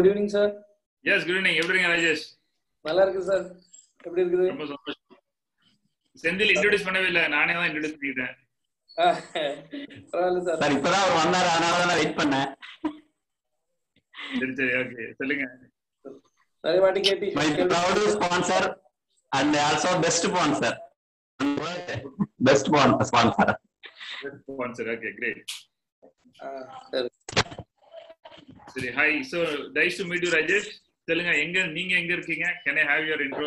Good evening sir. Yes good evening. எப்படி இருக்கீங்க ராஜேஷ்? நல்லா இருக்கு சார். எப்படி இருக்குது? ரொம்ப சந்தோஷம். செந்தில் இன்ட்ரோடியூஸ் பண்ணவே இல்லை, நானே தான் இன்ட்ரோடியூஸ் பண்ணிட்டேன். பரவாயில்ல சார். சார் இப்பதான் அவர் வந்தாரு, அதனால தான் வெயிட் பண்ணேன். சரி சரி ஓகே சொல்லுங்க. நிறைய வாட்டி கேட்டி. My proud sponsor and also best sponsor. Best sponsor. Sponsor. Okay, great. சரி. சரி, hi. So nice to meet you Rajesh. சொல்லுங்க, நீங்க எங்க இருக்கீங்க? Can I have your intro?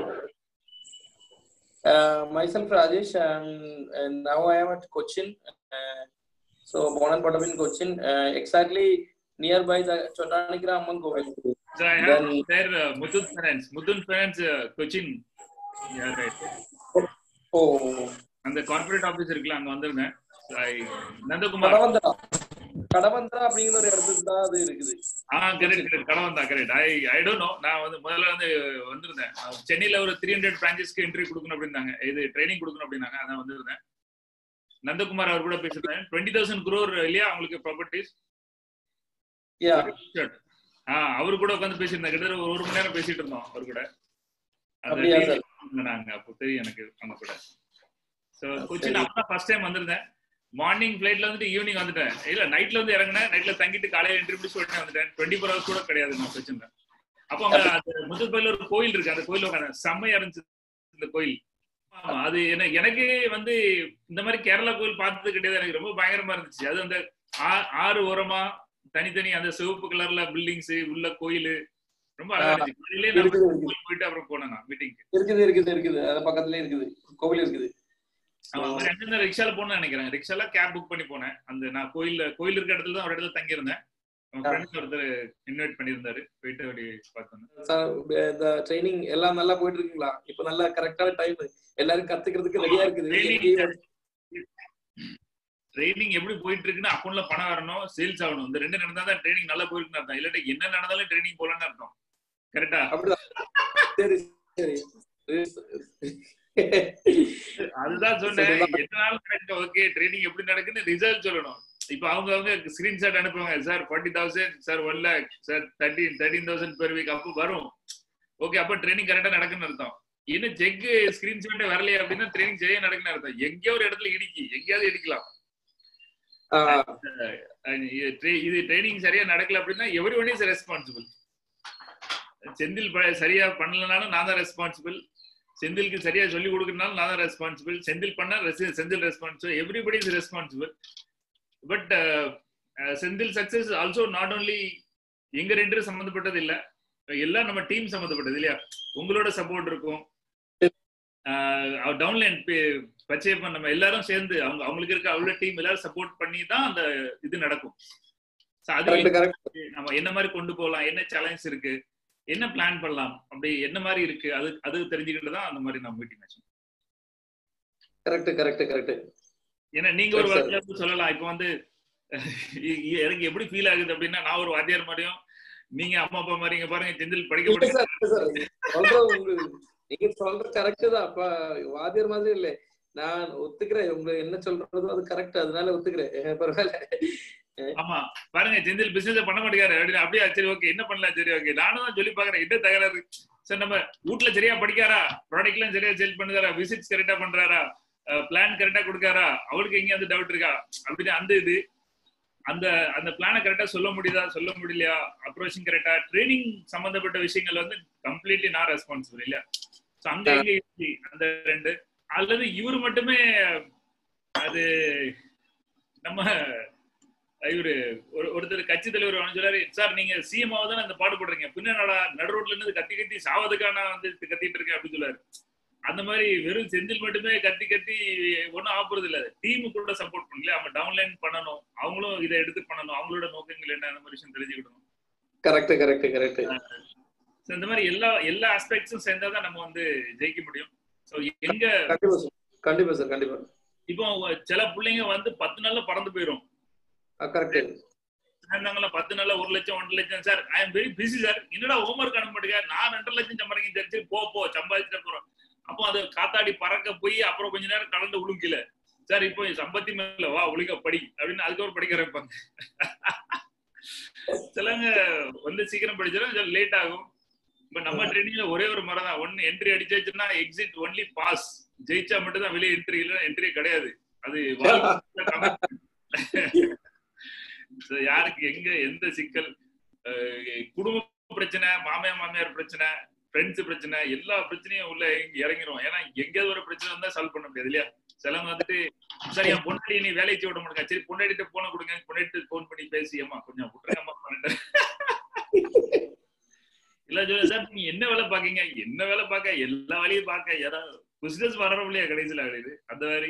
Myself Rajesh, and now I am at Cochin. So born and brought up in Cochin, exactly nearby the Chotanikra Amman Kovil. So I have there Mudun Finance Cochin. Yeah, right. Oh. அந்த corporate office இருக்குல, அங்க வந்திருந்தேன். நந்தகுமார் கடவந்தா அப்படிங்கிற ஒரு இடத்துக்கு தான் அது இருக்குது. Correct Kadavanthra correct. I don't know. நான் முதல்ல வந்திருந்தேன். சென்னையில ஒரு 300 பிரான்ச்சஸ்க்கு இன்டர்வியூ கொடுக்கணும் அப்படின்னாங்க, இது ட்ரைனிங் கொடுக்கணும் அப்படின்னாங்க. அதான் வந்திருந்தேன். நந்தகுமார் அவர் கூட பேசிருந்தேன். 20,000 crore இல்லையா அவங்களுக்கு ப்ராப்பர்ட்டிஸ். அவரு கூட உட்காந்து பேசியிருந்தேன். கிட்டத்தட்ட ஒரு மணி நேரம் பேசிட்டு இருந்தோம் அவர் கூட. நாங்க அப்போ தெரியும் எனக்கு அவங்க கூட. ஸோ கொச்சின் அப்பதான் ஃபர்ஸ்ட் டைம் வந்திருந்தேன். மார்னிங் ஃபிளைட்ல வந்துட்டு ஈவினிங் வந்துட்டேன். இல்ல நைட்ல வந்து இறங்கினேன். நைட்ல தங்கிட்டு காலையில இன்டர்வியூ சொல்லிட்டு வந்துட்டேன். 24 hours கூட கிடையாது நான் கொச்சின்ல. அப்போ அங்க முதல் கோயில் ஒரு கோயில் இருக்கு, அந்த கோயில் உட்காந்து செம்மையா இருந்துச்சு இந்த கோயில். ஆமா, அது எனக்கு வந்து இந்த மாதிரி கேரளா கோயில் பார்த்தது கிடையாது. எனக்கு ரொம்ப பயங்கரமா இருந்துச்சு. அது அந்த ஆறு ஓரமா தனித்தனி அந்த சிவப்பு கலர்ல பில்டிங்ஸ் உள்ள கோயில் ரொம்ப அழகா இருந்துச்சு. போயிட்டு அப்புறம் போனேன் நான் மீட்டிங்க்கு. இருக்குது அது பக்கத்துலயே இருக்குது, கோவில் இருக்குது. ரிக்ஷால போன நினைக்கிறேன். ரிக்ஷால கேப் புக் பண்ணி போனேன். அந்த நான் கோயில் இருக்க இடத்துல தான் ஒரு இடத்துல தங்கி இருந்தேன். ஒருத்தர் இன்வைட் பண்ணியிருந்தாரு, போயிட்டு அப்படி பார்த்தேன். இந்த ட்ரைனிங் எல்லாம் நல்லா போயிட்டு இருக்குங்களா? இப்ப நல்லா கரெக்டான டைம், எல்லாரும் கத்துக்கிறதுக்கு ரெடியா இருக்குது. ட்ரைனிங் எப்படி போயிட்டு இருக்குன்னு அக்கௌண்ட்ல பணம் வரணும், சேல்ஸ் ஆகணும். இந்த ரெண்டு நடந்தா தான் ட்ரைனிங் நல்லா போயிருக்குன்னு அர்த்தம். இல்லாட்டி என்ன நடந்தாலும் ட்ரைனிங் போலன்னு அர்த்தம். கரெக்டா? சரி சரி. அதுதான் சொன்னேன். எத்தனாலும் நடக்கும் ஓகே, ட்ரைனிங் எப்படி நடக்குன்னு ரிசல்ட் சொல்லணும். இப்ப அவங்க ஸ்கிரீன்ஷாட் அனுப்புவாங்க. Sir 40,000, sir 1 lakh, sir 13,000 per week. அப்போ வரும் ஓகே, அப்ப ட்ரைனிங் கரெக்டா நடக்குன்னு அர்த்தம். இன்னும் செக் ஸ்கிரீன்ஷாட்டே வரலையே அப்படின்னா ட்ரைனிங் சரியா நடக்குன்னு அர்த்தம். எங்கேயோ ஒரு இடத்துல எங்கேயாவது இடிக்கலாம். இது ட்ரைனிங் சரியா நடக்கல அப்படின்னா everyone is responsible. Senthil சரியா பண்ணலனாலும் நான் தான் ரெஸ்பான்சிபிள். செந்திலுக்கு சரியா சொல்லி கொடுக்கறதுனால நான் தான் ரெஸ்பான்சிபிள். செந்தில் பண்ணா Senthil responsible. Everybody is responsible. But Senthil success also not only எங்க ரெண்டு சம்பந்தப்பட்டது இல்ல, எல்லாம் நம்ம டீம் சம்பந்தப்பட்டது இல்லையா? உங்களோட சப்போர்ட் இருக்கும். டவுன்லைன் பர்ச்சேஸ் நம்ம எல்லாரும் சேர்ந்து அவங்களுக்கு இருக்க அவ்வளவு டீம் எல்லாரும் சப்போர்ட் பண்ணி தான் அந்த இது நடக்கும். நம்ம என்ன மாதிரி கொண்டு போகலாம், என்ன சேலஞ்ச் இருக்கு, என்ன பிளான் பண்ணலாம், அப்படி என்ன மாதிரி இருக்கு, அது தெரிஞ்சுக்கிட்டு தான் அந்த மாதிரி நம்ம மீட்டிங் ஆச்சு. கரெக்ட். ஏன்னா நீங்க ஒரு வாத்தியார் சொல்லலாம். இப்ப வந்து எனக்கு எப்படி ஃபீல் ஆகுது அப்படின்னா, நான் ஒரு வாத்தியார் மாதிரியும் நீங்க அம்மா அப்பா மாதிரி. இங்க பாருங்க, செந்தில் படிக்க நீங்க சொல்றது கரெக்ட் தான். அப்ப வாத்தியார் மாதிரி இல்ல, நான் ஒத்துக்கிறேன். உங்க என்ன சொல்றதோ அது கரெக்ட், அதனால ஒத்துக்கிறேன். பரவாயில்ல. ஆமா பாருங்க, செந்தில் பிசினஸ் பண்ண மாட்டேங்காரு அப்படின்னு. அப்படியே சரி ஓகே, என்ன பண்ணலாம், சரி ஓகே. நானும் தான் சொல்லி பாக்குறேன், என்ன தகராறு சார், நம்ம வீட்டுல சரியா படிக்காரா, ப்ராடக்ட் எல்லாம் சரியா சேல் பண்ணுறாரா, விசிட்ஸ் கரெக்டா பண்றாரா, பிளான் கரெக்டா கொடுக்காரா, அவருக்கு எங்கேயாவது டவுட் இருக்கா அப்படின்னு அந்த இது அந்த பிளானை கரெக்டா சொல்ல முடியலையா, அப்ரோச்சிங் கரெக்டா, ட்ரைனிங் சம்பந்தப்பட்ட விஷயங்கள் வந்து கம்ப்ளீட்லி நான் ரெஸ்பான்சிபிள் இல்லையா? சோ அங்க எங்க அந்த ரெண்டு, அல்லது இவரு மட்டுமே அது நம்ம இவரு ஒருத்தர் கட்சி தலைவர் சொல்றாரு, சார் நீங்க சிஎம் ஆவதான அந்த பாடுபடுறீங்க, பின்னா நடு ரோட்ல இருந்து கத்தி சாவதுக்கான வந்து கத்திட்டு இருக்கேன் அப்படின்னு சொல்லுவாரு. அந்த மாதிரி வெறும் செந்தில் மட்டுமே கத்தி ஒன்னும் ஆப்புறது இல்ல. டீமு கூட சப்போர்ட் பண்ணல, அவங்க டவுன்லைன் பண்ணணும், அவங்களும் இதை எடுத்து பண்ணணும், அவங்களோட நோக்கங்கள் என்ன, அந்த மாதிரி விஷயம் தெரிஞ்சுக்கிடணும். கரெக்ட். இந்த மாதிரி எல்லா ஆஸ்பெக்ட்ஸும் சேர்ந்தாதான் நம்ம வந்து ஜெயிக்க முடியும். சோ எங்க கண்டிப்பா சார், கண்டிப்பா. இப்போ சில பிள்ளைங்க வந்து 10 நாள்ல பறந்து போயிரும். கரெக்ட். 10 நாள்ல 1 லட்சம் 1.5 லட்சம். Sir I am very busy sir, என்னடா ஹோம்ஒர்க் அனுப்ப மாட்டேங்க, நான் 2.5 லட்சம் சம்பாதிக்க தெரிஞ்சு போ சம்பாதிச்சுட்டு போறோம். அப்போ அது காத்தாடி பறக்க போய் அப்புறம் கொஞ்ச நேரம் கலந்து உழுங்கில, சார் இப்போ சம்பத்தி மேல வா ஒழுங்கா படி அப்படின்னு அதுக்கப்புறம் படிக்க வைப்பாங்க. சிலங்க வந்து சீக்கிரம் படிச்சிடும், லேட் ஆகும். பட் நம்ம ட்ரைனிங்ல ஒரே ஒரு முறை தான், ஒன்னு என்ட்ரி அடிச்சாச்சுன்னா எக்ஸிட் ஒன்லி பாஸ், ஜெயிச்சா மட்டும் தான் வெளியே என்ட்ரி, இல்ல என்ட்ரி கிடையாது. அது யாருக்கு எங்க எந்த சிக்கல், குடும்ப பிரச்சனை, மாமியார் பிரச்சனை, ஃப்ரெண்ட்ஸ் பிரச்சனை, எல்லா பிரச்சனையும் உள்ள இறங்கிரும். ஏன்னா எங்கேயாவது ஒரு பிரச்சனை வந்தா சால்வ் பண்ண முடியாது இல்லையா? சிலவங்க வந்துட்டு சரி என் பொண்டாடி நீ வேலைக்கு விட மாட்டேங்க, சரி பொண்டாடிட்டு போன கொடுங்க, பொண்டாடிட்டு போன் பண்ணி பேசி அம்மா கொஞ்சம் விட்டுருங்கம்மா பண்ணிட்டேன். இல்ல சார் நீங்க என்ன வேலை பாக்கீங்க? என்ன வேலை பார்க்க, எல்லா வேலையும் பார்க்க, ஏதாவது பிசினஸ் வர்றோம் இல்லையா கடைசியில ஆகுது அந்த மாதிரி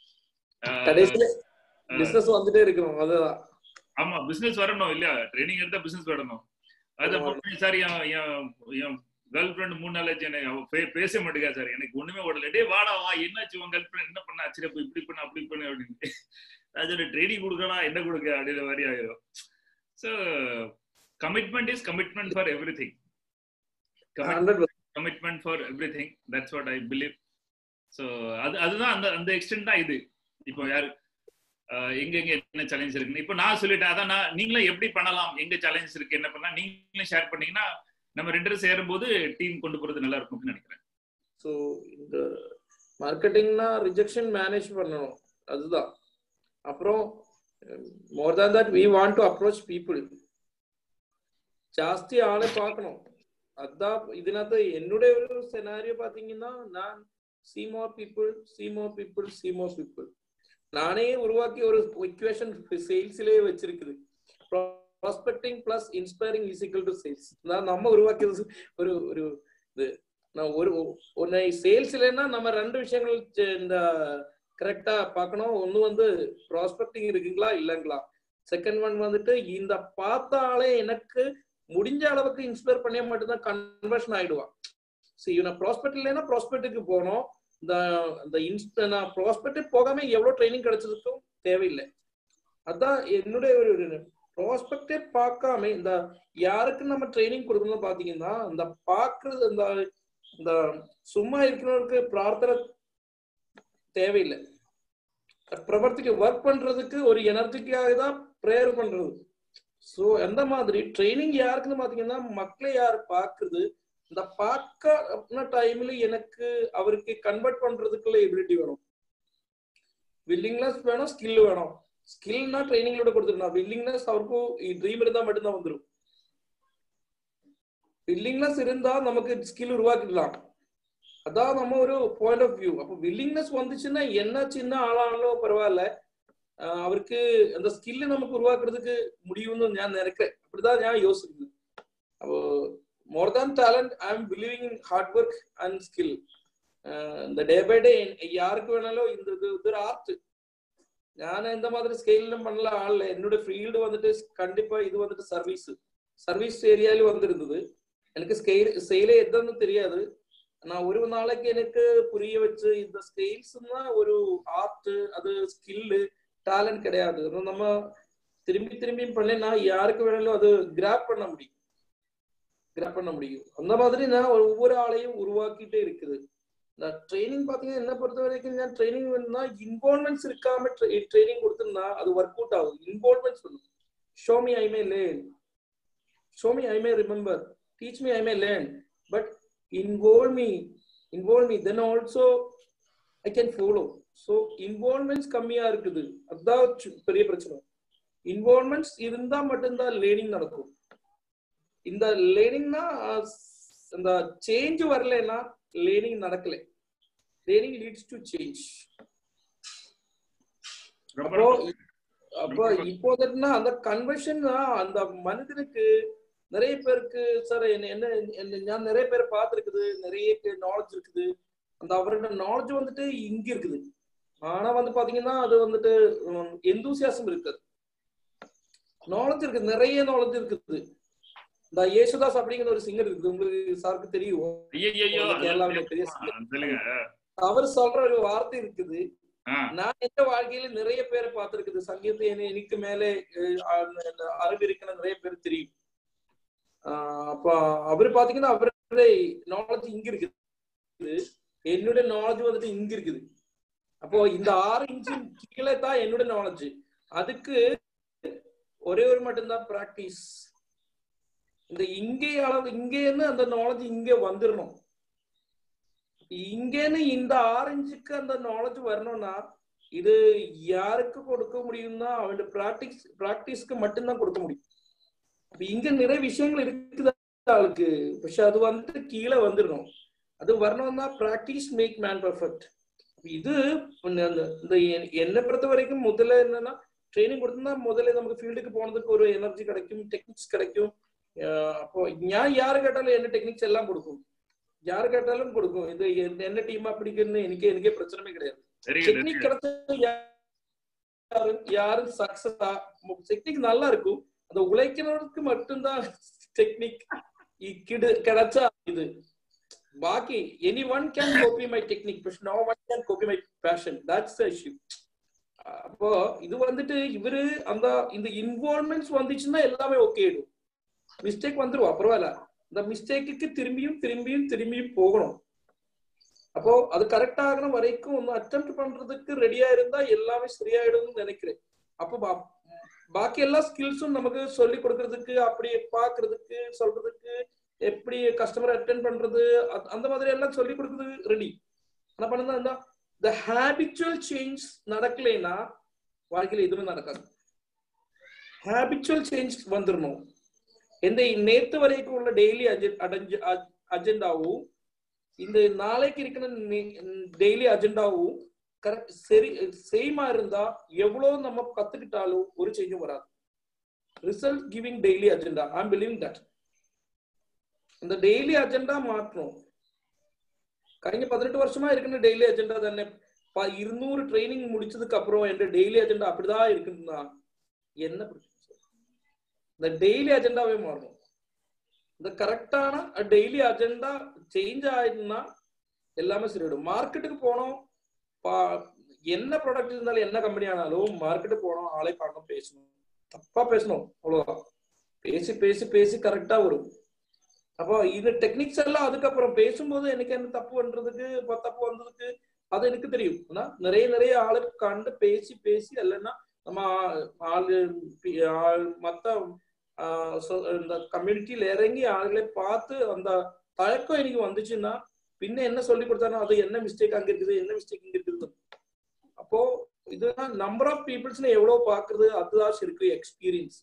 பிசினஸ் வந்துட்டே இருக்கணும். அதுதான். ஆமா, பிசினஸ் வரணும் இல்லையா? ட்ரைனிங் எடுத்தா பிசினஸ் வரணும். அது சார் என் கேர்ள் ஃப்ரெண்ட் 3 நாள் ஆச்சு எனக்கு பேச மாட்டேங்கா சார், எனக்கு ஒண்ணுமே ஓடல. டே வாடா வா, என்னாச்சு உன் கேர்ள் ஃப்ரெண்ட் என்ன பண்ண, சரி அப்ப இப்படி பண்ண அப்படி பண்ணு அப்படின்னு. அது ட்ரைனிங் கொடுக்கலாம், என்ன கொடுக்க அப்படின்ற மாதிரி ஆயிரும். So commitment is commitment for everything. Commitment for everything, that's what I believe. So அதுதான் அந்த எக்ஸ்டென்ட் தான் இது. இப்போ யாரு எங்க என்ன சேலஞ்ச் இருக்குன்னு இப்போ நான் சொல்லிட்டேன். அதான் நீங்களும் எப்படி பண்ணலாம், எங்க சேலஞ்ச் இருக்கு என்ன பண்ணலாம் நீங்களும் ஷேர் பண்ணீங்கன்னா நம்ம 2 பேரும் சேரும்போது டீம் கொண்டு போறது நல்லா இருக்கும்னு நினைக்கிறேன். ஸோ இந்த மார்க்கெட்டிங்னா ரிஜெக்ஷன் மேனேஜ் பண்ணணும், அதுதான். அப்புறம் more than that we want to approach people, ஜாஸ்தி ஆளை பார்க்கணும். அதான் இதனது என்னுடைய ஒரு செனாரியோ பாத்தீங்கன்னா, நான் see more people நானே உருவாக்கி ஒரு equation சேல்ஸ்லயே வச்சிருக்குது. Prospecting plus inspiring is equal to sales. நம்ம உருவாக்கியது ஒரு நான் ஒரு சேல்ஸ்லன்னா நம்ம 2 விஷயங்கள் இந்த கரெக்டா பார்க்கணும். ஒண்ணு வந்து ப்ராஸ்பெக்டிங் இருக்குங்களா இல்லைங்களா, செகண்ட் ஒன் வந்துட்டு இந்த பார்த்தாலே எனக்கு முடிஞ்ச அளவுக்கு இன்ஸ்பயர் பண்ண மட்டும்தான் கன்வர்ஷன் ஆயிடுவான். சரி நான் ப்ராஸ்பெக்ட் இல்லைன்னா ப்ராஸ்பெக்ட்டுக்கு போனோம். இந்த ப்ராஸ்பெக்ட் போகாம எவ்வளவு ட்ரைனிங் கிடைச்சிருக்கும் தேவையில்லை. அதான் என்னுடைய ஒரு ப்ராஸ்பெக்டே பார்க்காம இந்த யாருக்கு நம்ம ட்ரைனிங் கொடுக்கணும் பாத்தீங்கன்னா, இந்த பாக்குறது இந்த சும்மா இருக்கிறவருக்கு பிரார்த்தனை தேவையில்லை. பிரவர்த்திக்கு ஒர்க் பண்றதுக்கு ஒரு எனர்ஜிக்காக தான் ப்ரேயர் பண்றது. ஸோ அந்த மாதிரி ட்ரைனிங் யாருக்குன்னு பாத்தீங்கன்னா, மக்களை யார் பாக்குறது, இந்த பார்க்க டைம்ல எனக்கு அவருக்கு கன்வெர்ட் பண்றதுக்குள்ள எபிலிட்டி வேணும், வில்லிங்னஸ் வேணும், ஸ்கில் வேணும். ஸ்கில்னா ட்ரைனிங்களோட கொடுத்துருந்தா, வில்லிங்னஸ் அவருக்கும் ட்ரீம் இருந்தா மட்டும்தான் வந்துடும். வில்லிங்னஸ் இருந்தா நமக்கு ஸ்கில் உருவாக்கிடலாம். அதான் நம்ம ஒரு பாயிண்ட் ஆஃப் வியூ. அப்போ வில்லிங்னஸ் வந்துச்சுன்னா என்ன சின்ன ஆளானாலும் பரவாயில்ல, அவருக்கு அந்த ஸ்கில் நமக்கு உருவாக்குறதுக்கு முடியும்னு நான் நினைக்கிறேன். அப்படிதான் நான் யோசிக்கிறேன். அப்போ more than talent I am believing in hard work and skill. இந்த டே பை டே யாருக்கு வேணாலும் இது ஒரு ஆர்ட். நான் இந்த மாதிரி ஸ்கெயிலும் பண்ணல ஆள். என்னோட ஃபீல்டு வந்துட்டு கண்டிப்பா இது வந்துட்டு சர்வீஸ் ஏரியால வந்துருந்தது. எனக்கு செயலே எதுன்னு தெரியாது. நான் ஒரு நாளைக்கு எனக்கு புரிய வச்சு இந்த ஸ்கெயில்ஸ்னா ஒரு ஆர்ட், அது ஸ்கில்லு, டேலண்ட் கிடையாது. நம்ம திரும்பி பண்ணா யாருக்கு வேணாலும் அது கிராப் பண்ண முடியும். அந்த மாதிரி நான் ஒவ்வொரு ஆளையும் உருவாக்கிட்டே இருக்குது. இந்த ட்ரைனிங் பாத்தீங்கன்னா என்ன பொறுத்த வரைக்கும், நான் ட்ரைனிங் வேணும்னா இன்வால்வ்மெண்ட்ஸ் இருக்காம ட்ரைனிங் கொடுத்துருந்தா அது ஒர்க் அவுட் ஆகும். இன்வால்வ்மெண்ட்ஸ் வேணும். Show me I may learn, show me I may remember, teach me I may learn, but involve me, then also I can follow. So involvements கம்மியா இருக்குது, அதான் பெரிய பிரச்சனை. இன்வால்வ்மெண்ட்ஸ் இருந்தா மட்டும்தான் லேர்னிங் நடக்கும். இந்த லேர்னிங்னா இந்த சேஞ்ச் வரலைன்னா லேர்னிங் நடக்கல. Learning leads to change. அப்போ இப்போதுன்னா அந்த கன்வர்ஷன் அந்த மனிதனுக்கு நிறைய பேருக்கு சார் என்ன நான் நிறைய பேரை பார்த்துருக்குது, நிறைய நாலேஜ் இருக்குது. அந்த அவரோட நாலேஜ் வந்துட்டு இங்க இருக்குது. ஆனா வந்து பாத்தீங்கன்னா அது வந்துட்டு எந்தூசியாசம் இருக்குது. நாலேஜ் இருக்குது, நிறைய நாலேஜ் இருக்குது. இந்த யேசுதாஸ் அப்படிங்கிற ஒரு சிங்கர் இருக்குது, உங்களுக்கு சாருக்கு தெரியும், கேரளாவில் பெரிய சிங்கர். அவர் சொல்ற ஒரு வார்த்தை இருக்குது, நான் எந்த வாழ்க்கையில நிறைய பேரை பார்த்திருக்குது, சங்கீதத்தை எனக்கு மேலே அறிவு இருக்குன்னு நிறைய பேர் தெரியும். அப்ப அவரு பாத்தீங்கன்னா அவருடைய நாலேஜ் இங்க இருக்குது, என்னுடைய நாலேஜ் வந்துட்டு இங்க இருக்குது. அப்போ இந்த 6 இன்ச்சு கீழே தான் என்னோட நாலேஜ். அதுக்கு ஒரே ஒரு மட்டும்தான் பிராக்டிஸ். இந்த இங்கேன்னு அந்த நாலேஜ் இங்கே வந்துடணும். இங்கேன்னு இந்த ஆரஞ்சுக்கு அந்த நாலேஜ் வரணும்னா இது யாருக்கு கொடுக்க முடியும்னா அவன் பிராக்டிஸ்க்கு மட்டும்தான் கொடுக்க முடியும். இங்க நிறைய விஷயங்கள் இருக்குது ஆளுக்கு, പക്ഷെ அது வந்துட்டு கீழே வந்துடணும். அது வரணும்னா பிராக்டிஸ் மேக் மேன் பர்ஃபெக்ட். இது இந்த என்னை பொறுத்த வரைக்கும் முதல்ல என்னன்னா ட்ரைனிங் கொடுத்தா முதல்ல நமக்கு ஃபீல்டுக்கு போனதுக்கு ஒரு எனர்ஜி கிடைக்கும், டெக்னிக்ஸ் கிடைக்கும். அப்போ ഞാൻ யாரு கேட்டாலும் என்ன டெக்னிக்ஸ் எல்லாம் கொடுக்கும், யாரு கேட்டாலும் கொடுக்கும். இது என்ன டீமா பிடிக்குன்னு எனக்கே பிரச்சனையே கிடையாது. டெக்னிக் கிடைச்சா யாரும் சக்சஸா டெக்னிக் நல்லா இருக்கும். அந்த உழைக்கிறவருக்கு மட்டும்தான் டெக்னிக் கிடைச்சா இது. பாக்கி anyone can copy my technique but no one can copy my passion. That's the issue. அப்போ இது வந்துட்டு இவரு அந்த இந்த இன்வால்வ்மெண்ட்ஸ் வந்துச்சுன்னா எல்லாமே ஓகே ஆயிடும். மிஸ்டேக் வந்துடும் பரவாயில்ல, இந்த மிஸ்டேக்கு திரும்பியும் போகணும். அப்போ அது கரெக்ட் ஆகணும் வரைக்கும் ஒன்னு அட்டெம்ப்ட் பண்றதுக்கு ரெடியா இருந்தா எல்லாமே சரியாயிடும்னு நினைக்கிறேன். அப்போ பாக்கி எல்லா ஸ்கில்ஸும் நமக்கு சொல்லி கொடுக்கறதுக்கு, அப்படி பாக்குறதுக்கு, சொல்றதுக்கு, எப்படி கஸ்டமர் அட்டென்ட் பண்றது, அந்த மாதிரி எல்லாம் சொல்லி கொடுக்கறது ரெடி. என்ன பண்ணுதா இந்த ஹேபிச்சுவல் சேஞ்ச் நடக்கலைன்னா வாழ்க்கையில எதுவுமே நடக்காது. ஹேபிச்சுவல் சேஞ்ச் வந்துடணும். எந்த நேத்து வரைக்கும் உள்ள டெய்லி அஜெண்டாவும் இந்த நாளைக்கு இருக்கிற டெய்லி அஜெண்டாவும் கரெக்ட் சரி சேமா இருந்தா எவ்வளவு நம்ம கத்துக்கிட்டாலும் ஒரு சேஞ்சும் வராது. Result giving daily agenda, I am believing that. இந்த டெய்லி அஜெண்டா மாற்றணும். കഴിഞ്ഞ 18 வருஷமா இருக்கிற டெய்லி அஜெண்டா தானே. 200 ட்ரைனிங் முடிச்சதுக்கு அப்புறம் என் டெய்லி அஜெண்டா அப்படிதான் இருக்குன்னா என்ன பிரச்சனை? இந்த டெய்லி அஜெண்டாவே மாறணும். இந்த கரெக்டான டெய்லி அஜெண்டா சேஞ்ச் ஆயிடுச்சுன்னா எல்லாமே சரியாயிடும். மார்க்கெட்டுக்கு போனோம், என்ன ப்ராடக்ட் இருந்தாலும் என்ன கம்பெனி ஆனாலும் மார்க்கெட்டுக்கு போனோம், ஆளை பார்க்கணும், பேசணும், தப்பா பேசணும், அவ்வளவுதான். பேசி கரெக்டா வரும். அப்போ இது டெக்னிக்ஸ் எல்லாம் அதுக்கப்புறம் பேசும்போது எனக்கு என்ன தப்பு வந்ததுக்கு அது எனக்கு தெரியும். நிறைய ஆளு கண்டு பேசி இல்லைன்னா நம்ம ஆளு மத்த இந்த கம்யூனிட்டியில இறங்கி ஆளுகளை பார்த்து அந்த தயக்கம் எனக்கு வந்துச்சுன்னா பின்ன என்ன சொல்லி கொடுத்தாலும் அது என்ன மிஸ்டேக் அங்க இருக்குது, என்ன மிஸ்டேக் இங்க இருக்குது. அப்போ இதுதான் நம்பர் ஆஃப் பீப்புள்ஸ் எவ்வளவு பாக்குறது, அதுதான் இருக்கு எக்ஸ்பீரியன்ஸ்.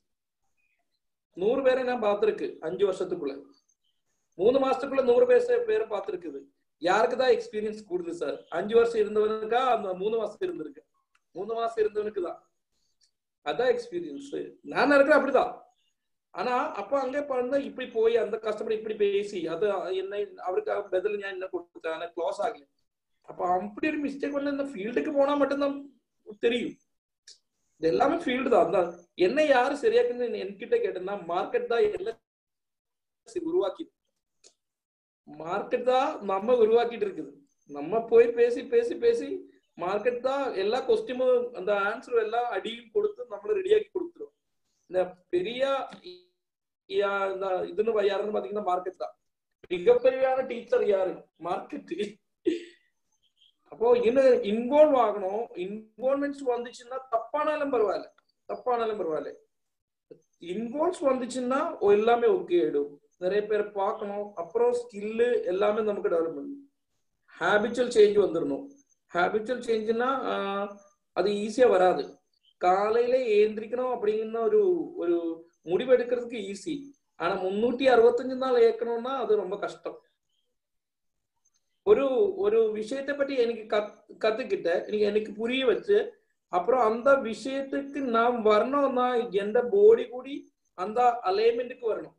100 பேரை நான் பார்த்திருக்கு 5 வருஷத்துக்குள்ள. 3 மாசத்துக்குள்ள 100 பேரை பார்த்திருக்குது. யாருக்குதான் எக்ஸ்பீரியன்ஸ் கூடுது சார்? 5 வருஷம் இருந்தவனுக்கா அந்த 3 மாசம் இருந்திருக்கு? 3 மாசம் இருந்தவனுக்கு தான் அதான் எக்ஸ்பீரியன்ஸ். நான் இருக்கிறேன் அப்படிதான். ஆனா அப்ப அங்கே பண்ண இப்படி போய் அந்த கஸ்டமர் இப்படி பேசி அது என்ன அவருக்காக பதில் ഞാൻ என்ன கொடுத்தேன் க்ளோஸ் ஆகல. அப்ப அப்படி ஒரு மிஸ்டேக் பண்ண இந்த ஃபீல்டுக்கு போனா மட்டும்தான் தெரியும். இது எல்லாமே ஃபீல்டு தான். என்ன யாரு சரியாக்குன்னு என்கிட்ட கேட்டேன்னா மார்க்கெட் தான் எல்லாம் உருவாக்கி, மார்க்கெட் தான் நம்ம உருவாக்கிட்டு இருக்குது. நம்ம போய் பேசி மார்க்கெட் தான் எல்லா கொஸ்டினும் அந்த ஆன்சரும் எல்லாம் அடியும் கொடுத்து நம்மள ரெடியாக்கி கொடுத்துரும். இந்த பெரிய இதுன்னு யாருன்னு பாத்தீங்கன்னா மார்க்கெட் தான். மிகப்பெரியான டீச்சர் யாரு? மார்க்கெட். அப்போ இன்னும் இன்வால்வ் ஆகணும். இன்வால்வ்மெண்ட்ஸ் வந்துச்சுன்னா தப்பானாலும் பரவாயில்ல. இன்வால்வ்ஸ் வந்துச்சுன்னா எல்லாமே ஓகே ஆயிடும். நிறைய பேர் பார்க்கணும், அப்புறம் ஸ்கில்லு எல்லாமே நமக்கு டெவலப் பண்ணணும். ஹேபிச்சுவல் சேஞ்ச் வந்துடணும். ஹேபிச்சுவல் சேஞ்சுன்னா அது ஈஸியா வராது. காலையில ஏந்திரிக்கணும் அப்படின்னா ஒரு முடிவு எடுக்கிறதுக்கு ஈஸி. ஆனா 365 நாள் ஏற்கணும்னா அது ரொம்ப கஷ்டம். ஒரு விஷயத்தை பற்றி எனக்கு கத்துக்கிட்ட எனக்கு புரிய வச்சு அப்புறம் அந்த விஷயத்துக்கு நாம் வரணும்னா எந்த பாடி கூடி அந்த அலைன்மெண்ட்டுக்கு வரணும்.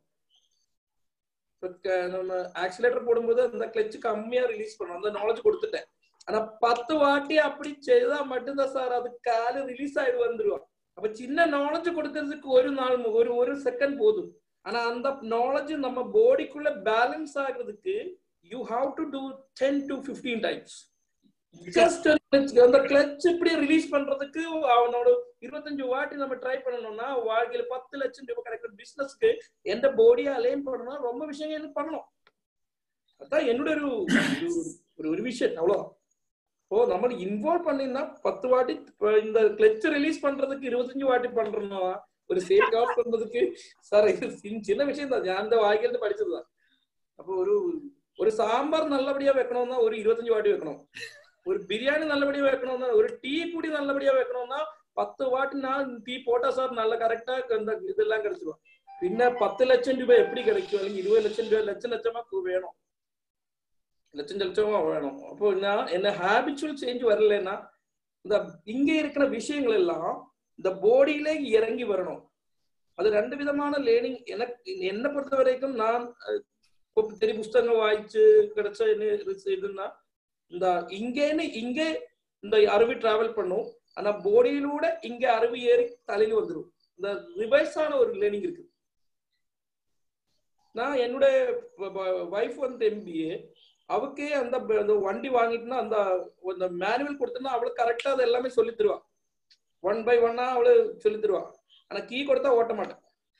நம்ம ஆக்சிலேட்டர் போடும்போது அந்த கிளட்ச் கம்மியா ரிலீஸ் பண்ணணும், அந்த நாலேஜ் கொடுத்துட்டேன். ஆனா 10 வாட்டி அப்படி செய்தா மட்டும்தான் சார் அது காலு ரிலீஸ் ஆயிடு வந்துருவான். அப்ப சின்ன நாலேஜ் கொடுக்கறதுக்கு ஒரு செகண்ட் போதும். ஆனா அந்த நாலேஜ் நம்ம பாடிக்குள்ள பேலன்ஸ் ஆகுறதுக்கு you have to do 10 to 15 times. Just அந்த கிளட்ச் இப்படி ரிலீஸ் பண்றதுக்கு அவனோட 25 வாட்டி நம்ம ட்ரை பண்ணணும்னா வாழ்க்கையில 10 லட்சம் ரூபாய் கிடைக்கிற பிசினஸ்க்கு எந்த பாடியை அலைன் பண்ணணும், ரொம்ப விஷயம் எனக்கு பண்ணணும். அதான் என்னுடைய ஒரு விஷயம். அவ்வளவுதான். ஓ நம்ம இன்வால்வ் பண்ணினா 10 வாட்டி இந்த கிளட்ச் ரிலீஸ் பண்றதுக்கு 25 வாட்டி பண்றோம்னா ஒரு சேல் கால் பண்றதுக்கு சார் இது சின்ன விஷயம் தான், நான் அந்த வாழ்க்கையில படிச்சதுதான். அப்போ ஒரு சாம்பார் நல்லபடியா வைக்கணும்னா ஒரு 25 வாட்டி வைக்கணும். ஒரு பிரியாணி நல்லபடியா வைக்கணும்னா, ஒரு டீ குடி நல்லபடியா வைக்கணும்னா 10 வாட்டி நான் டீ போட்டா சார் நல்ல கரெக்டா இந்த இதெல்லாம் கிடைச்சிடும். பின்ன 10 லட்சம் ரூபாய் எப்படி கிடைக்கும், അല്ലെങ്കിൽ 20 லட்சம் ரூபாய் லட்சமா வேணும், லட்சமா வேணும். அப்போ என்ன ஹேபிச்சுவல் சேஞ்ச் வரலன்னா இந்த இங்க இருக்கிற விஷயங்கள் எல்லாம் இந்த போடியில இறங்கி வரணும். அது 2 விதமான லேர்னிங். எனக்கு என்ன பொறுத்த வரைக்கும் நான் பெரிய புஸ்தகம் வாய்ச்சு கிடைச்ச இதுன்னா இந்த இங்க இந்த அருவி டிராவல் பண்ணும், ஆனா போடியிலூட இங்க அருவி ஏறி தலையில வந்துடும். இந்த ரிவர்ஸான ஒரு லேர்னிங் இருக்கு. நான் என்னுடைய வைஃப் வந்து MBA, அவக்கே அந்த வண்டி வாங்கிட்டுனா அந்த மேனுவல் கொடுத்தோம்னா அவளுக்கு கரெக்டா அது எல்லாமே சொல்லி தருவா. 1 by 1 அவளு சொல்லி தருவா. ஆனா கீ கொடுத்தா ஓட்ட மாட்டேன்.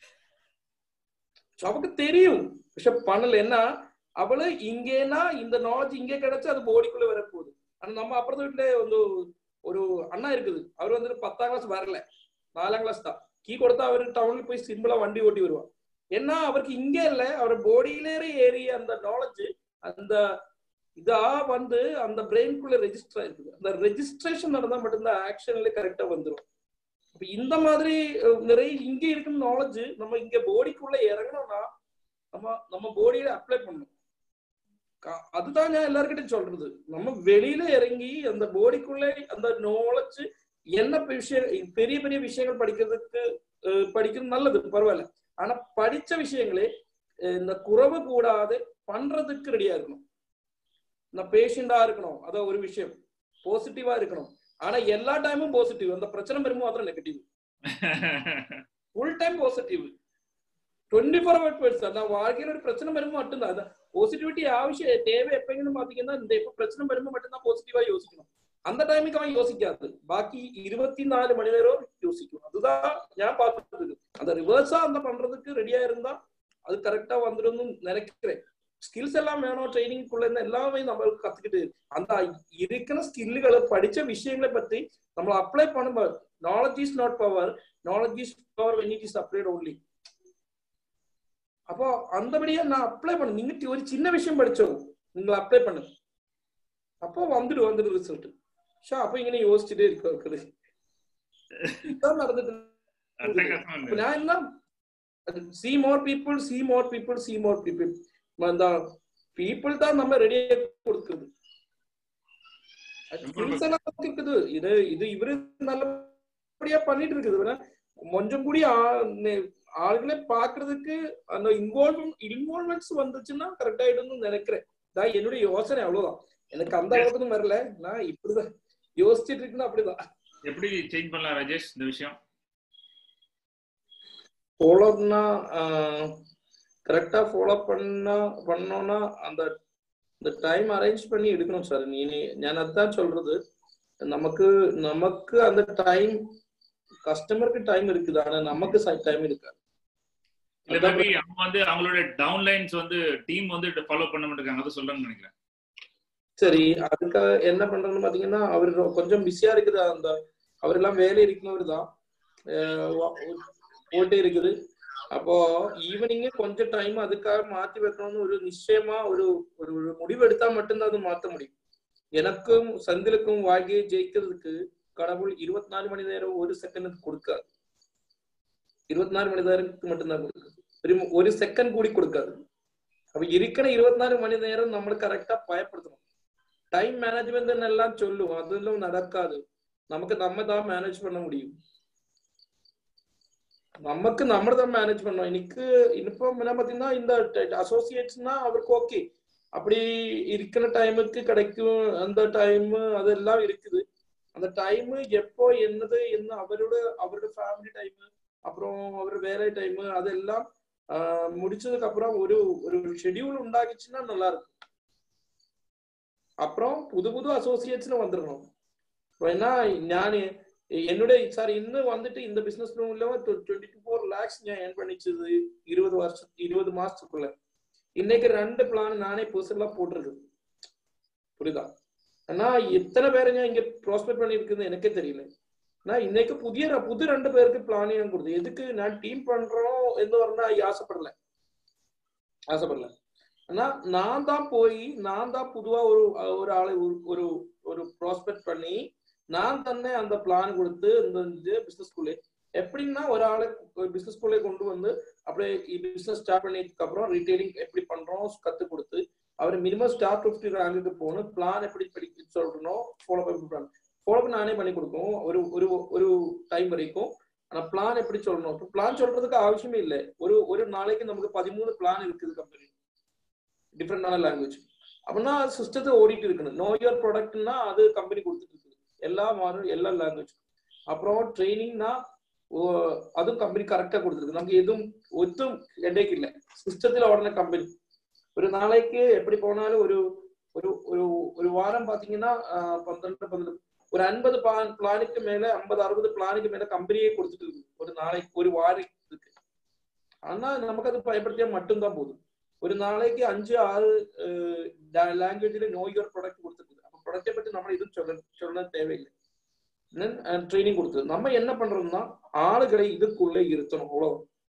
அவக்கு தெரியும் விஷயம் பண்ணல. என்ன அவளு இங்கேனா இந்த நாலேஜ் இங்கே கிடைச்சு அது போடிக்குள்ள வரப்போகுது. ஆனா நம்ம அப்புறத்து வீட்டுல வந்து ஒரு அண்ணா இருக்குது, அவர் வந்து 10ஆம் கிளாஸ் வரல, 4ஆம் கிளாஸ் தான். கீ கொடுத்தா அவரு டவுன்ல போய் சிம்பிளா வண்டி ஓட்டி வருவா. ஏன்னா அவருக்கு இங்க இல்ல, அவர் போடியிலே ஏறி அந்த நாலேஜ் அந்த இதா வந்து அந்த பிரெயின்குள்ள ரெஜிஸ்டர் ஆயிருக்குது. அந்த ரெஜிஸ்ட்ரேஷன் நடந்தா மட்டும்தான் ஆக்ஷன்ல கரெக்டா வந்துடும். அப்ப இந்த மாதிரி நிறைய இங்க இருக்கும் நாலேஜ் நம்ம இங்க போடிக்குள்ள இறங்கணும்னா நம்ம போடியில அப்ளை பண்ணணும். அதுதான் நான் எல்லாருக்கிட்டையும் சொல்றது. நம்ம வெளியில இறங்கி அந்த போடிக்குள்ள அந்த நாலேஜ் என்ன விஷயம், பெரிய பெரிய விஷயங்கள் படிக்கிறது நல்லது, பரவாயில்ல. ஆனா படிச்ச விஷயங்களே இந்த குறவு கூடாது பண்றதுக்கு ரெடியா இருக்கணும். இந்த பேஷண்டா இருக்கணும், அதான் ஒரு விஷயம். பாசிட்டிவா இருக்கணும். ஆனா எல்லா டைமும் பாசிட்டிவ், அந்த பிரச்சனை வரும்போது மாத்திரம் negative. Full time positive 24 hours. அந்த வாழ்க்கையில ஒரு பிரச்சனை வரும்போது மட்டும்தான் அதான் பாசிட்டிவிட்டி ஆവശ്யம் தேவை. எப்பங்கன்னு பாத்தீங்கன்னா இந்த இப்ப பிரச்சனை வரும்போது மட்டும்தான் பாசிட்டிவா யோசிக்கணும். அந்த டைமுக்கு அவன் யோசிக்காது, பாக்கி 24 மணி நேரம் யோசிக்கணும். அதுதான் நான் பார்த்துட்டு அந்த ரிவர்ஸா அந்த பண்றதுக்கு ரெடியா இருந்தா அது கரெக்டா வந்துடும் நினைக்கிறேன். ஸ்கில்ஸ் எல்லாம் வேணும், ட்ரைனிங்குள்ள இருந்து எல்லாமே நம்மளுக்கு கத்துக்கிட்டு அந்த இருக்கிற ஸ்கில்லுகளை படிச்ச விஷயங்களை பத்தி நம்ம அப்ளை பண்ணும்போது knowledge is not power, knowledge is power when it is applied only. அப்போ அந்தபடியா நான் அப்ளை பண்ண, நீங்க ஒரு சின்ன விஷயம் படிச்சோம் நீங்க அப்ளை பண்ணுங்க, அப்போ வந்துடும் ரிசல்ட். அப்ப இங்க யோசிச்சுட்டே இருக்க இதான் நடந்துட்டு. நான் என்ன see more people அந்த people தான் நம்ம ரெடியா கொடுக்குது. இது இவரு நல்லபடியா பண்ணிட்டு இருக்குது. கொஞ்சம் கூடி ஆளுகளே பாக்குறதுக்கு அந்த இன்வால்வ்மெண்ட்ஸ் வந்துச்சுன்னா கரெக்ட் ஆயிடும்னு நினைக்கிறேன். என்னுடைய யோசனை அவ்வளவுதான். எனக்கு அந்த அளவுக்கு வரல, நான் இப்படிதான் யோசிச்சுட்டு இருக்குன்னு. அப்படிதான் எப்படி சேஞ்ச் பண்ணலாம் ராஜேஷ் இந்த விஷயம்? ஃபாலோனா கரெக்டா ஃபாலோ பண்ணோம்னா அந்த டைம் அரேஞ்ச் பண்ணி எடுக்கணும் சார். நான் அதான் சொல்றது, நமக்கு அந்த டைம், கஸ்டமருக்கு டைம் இருக்குது, ஆனா நமக்கு டைம் இருக்காது. அவங்க வந்து அவங்களோட டவுன்லைன்ஸ் வந்து டீம் வந்து ஃபாலோ பண்ண மாட்டாங்க, அது சொல்றேன்னு நினைக்கிறேன். சரி, அதுக்காக என்ன பண்றதுன்னு பாத்தீங்கன்னா அவரு கொஞ்சம் பிஸியா இருக்குது. அந்த அவரெல்லாம் வேலை இருக்கிறவர் தான் போட்டே இருக்குது. அப்போ ஈவினிங்கே கொஞ்சம் டைம் அதுக்காக மாத்தி வைக்கணும்னு ஒரு நிச்சயமா ஒரு முடிவு எடுத்தா மட்டும்தான் அது மாத்த முடியும். எனக்கும் சந்திலுக்கும் வாழ்க்கையை ஜெயிக்கிறதுக்கு கடவுள் 24 மணி நேரம் 1 செகண்ட் கொடுக்காது. 24 மணி நேரத்துக்கு மட்டும்தான் கொடுக்குது, ஒரு செகண்ட் கூடி கொடுக்காது. அப்ப இருக்கிற 24 மணி நேரம் நம்மளுக்கு கரெக்டா பயப்படுத்தணும். டைம் மேனேஜ்மெண்ட் எல்லாம் சொல்லுவோம், அதெல்லாம் நடக்காது. நமக்கு நம்ம தான் மேனேஜ் பண்ண முடியும். நமக்கு நம்ம தான் மேனேஜ் பண்ணோம். இன்னைக்கு இப்போ என்ன பாத்தீங்கன்னா இந்த அசோசியேட்ஸ்னா அவருக்கு ஓகே, அப்படி இருக்கிற டைமுக்கு கிடைக்கும் அந்த டைம் அதெல்லாம் இருக்குது. அந்த டைம் எப்போ என்ன அவரோட ஃபேமிலி டைம், அப்புறம் அவரோட வேலை டைம் அதெல்லாம் முடிச்சதுக்கு அப்புறம் ஒரு ஷெட்யூல் உண்டாகிச்சுன்னா நல்லா இருக்கும். அப்புறம் புது அசோசியேட்ஸ்ல வந்துடணும். ஏன்னா நான் என்னுடைய சார் இன்னும் வந்துட்டு இந்த பிசினஸ் 24 lakhs நான் ஏர்ன் பண்ணிச்சது 20 மாசத்துக்குள்ள. இன்னைக்கு 2 பிளான் நானே பர்சனலா போட்டிருக்கு, புரியுதா? ஆனா எத்தனை பேருங்க இங்க ப்ராஸ்பெக்ட் பண்ணி இருக்குன்னு எனக்கே தெரியல. நான் இன்னைக்கு புது 2 பேருக்கு பிளான் கொடுத்து எதுக்கு நான் டீம் பண்றோம் என்று வரனா ஆசைப்படல. ஆனா நான் தான் பொதுவா ஒரு ஆளை ஒரு ப்ராஸ்பெக்ட் பண்ணி நான் தானே அந்த பிளான் கொடுத்து இந்த பிசினஸ் ஸ்கூல்ல எப்படின்னா ஒரு ஆளை பிசினஸ் ஸ்கூல்ல கொண்டு வந்து அப்படியே பிசினஸ் ஸ்டார்ட் பண்ணதுக்கு அப்புறம் ரீட்டைலிங் எப்படி பண்றோம் கத்து கொடுத்து அவர் மினிமம் ஸ்டார் 50 ரேங்குக்கு போகணும். பிளான் எப்படி படிக்க சொல்லணும், ஃபாலோ நானே பண்ணி கொடுக்கும் ஒரு டைம் வரைக்கும். ஆனா பிளான் எப்படி சொல்லணும், பிளான் சொல்றதுக்கு அவசியமே இல்லை. ஒரு நாளைக்கு நமக்கு 13 பிளான் இருக்குது கம்பெனி, டிஃப்ரெண்டான லாங்குவேஜ். அப்படின்னா சிஸ்டத்தை ஓடிட்டு இருக்கணும். நோ யுவர் ப்ராடக்ட்னா அது கம்பெனி கொடுத்துட்டு இருக்குது எல்லா லாங்குவேஜ். அப்புறம் ட்ரைனிங்னா அதுவும் கம்பெனி கரெக்டா கொடுத்துருக்கு. நமக்கு எதுவும் ஹெடேக் இல்லை. சிஸ்டத்துல உடனே கம்பெனி ஒரு நாளைக்கு எப்படி போனாலும் ஒரு வாரம் பாத்தீங்கன்னா 12 ஒரு 50 பிளானுக்கு மேல 50-60 பிளானுக்கு மேல கம்பெனியே கொடுத்துட்டு இருக்கு ஒரு நாளைக்கு ஒரு வாரத்துக்கு. ஆனா நமக்கு அது பயன்படுத்தியா மட்டும்தான் போதும். ஒரு நாளைக்கு 5-6 லாங்குவேஜ்ல நோ யுவர் ப்ராடக்ட் கொடுத்துருக்கு. அப்ப ப்ராடக்டை பத்தி நம்ம எதுவும் சொல்ல தேவையில்லை. ட்ரைனிங் கொடுத்தது நம்ம என்ன பண்றோம்னா ஆளுகளை இதுக்குள்ள இருத்தணும். அவ்வளவு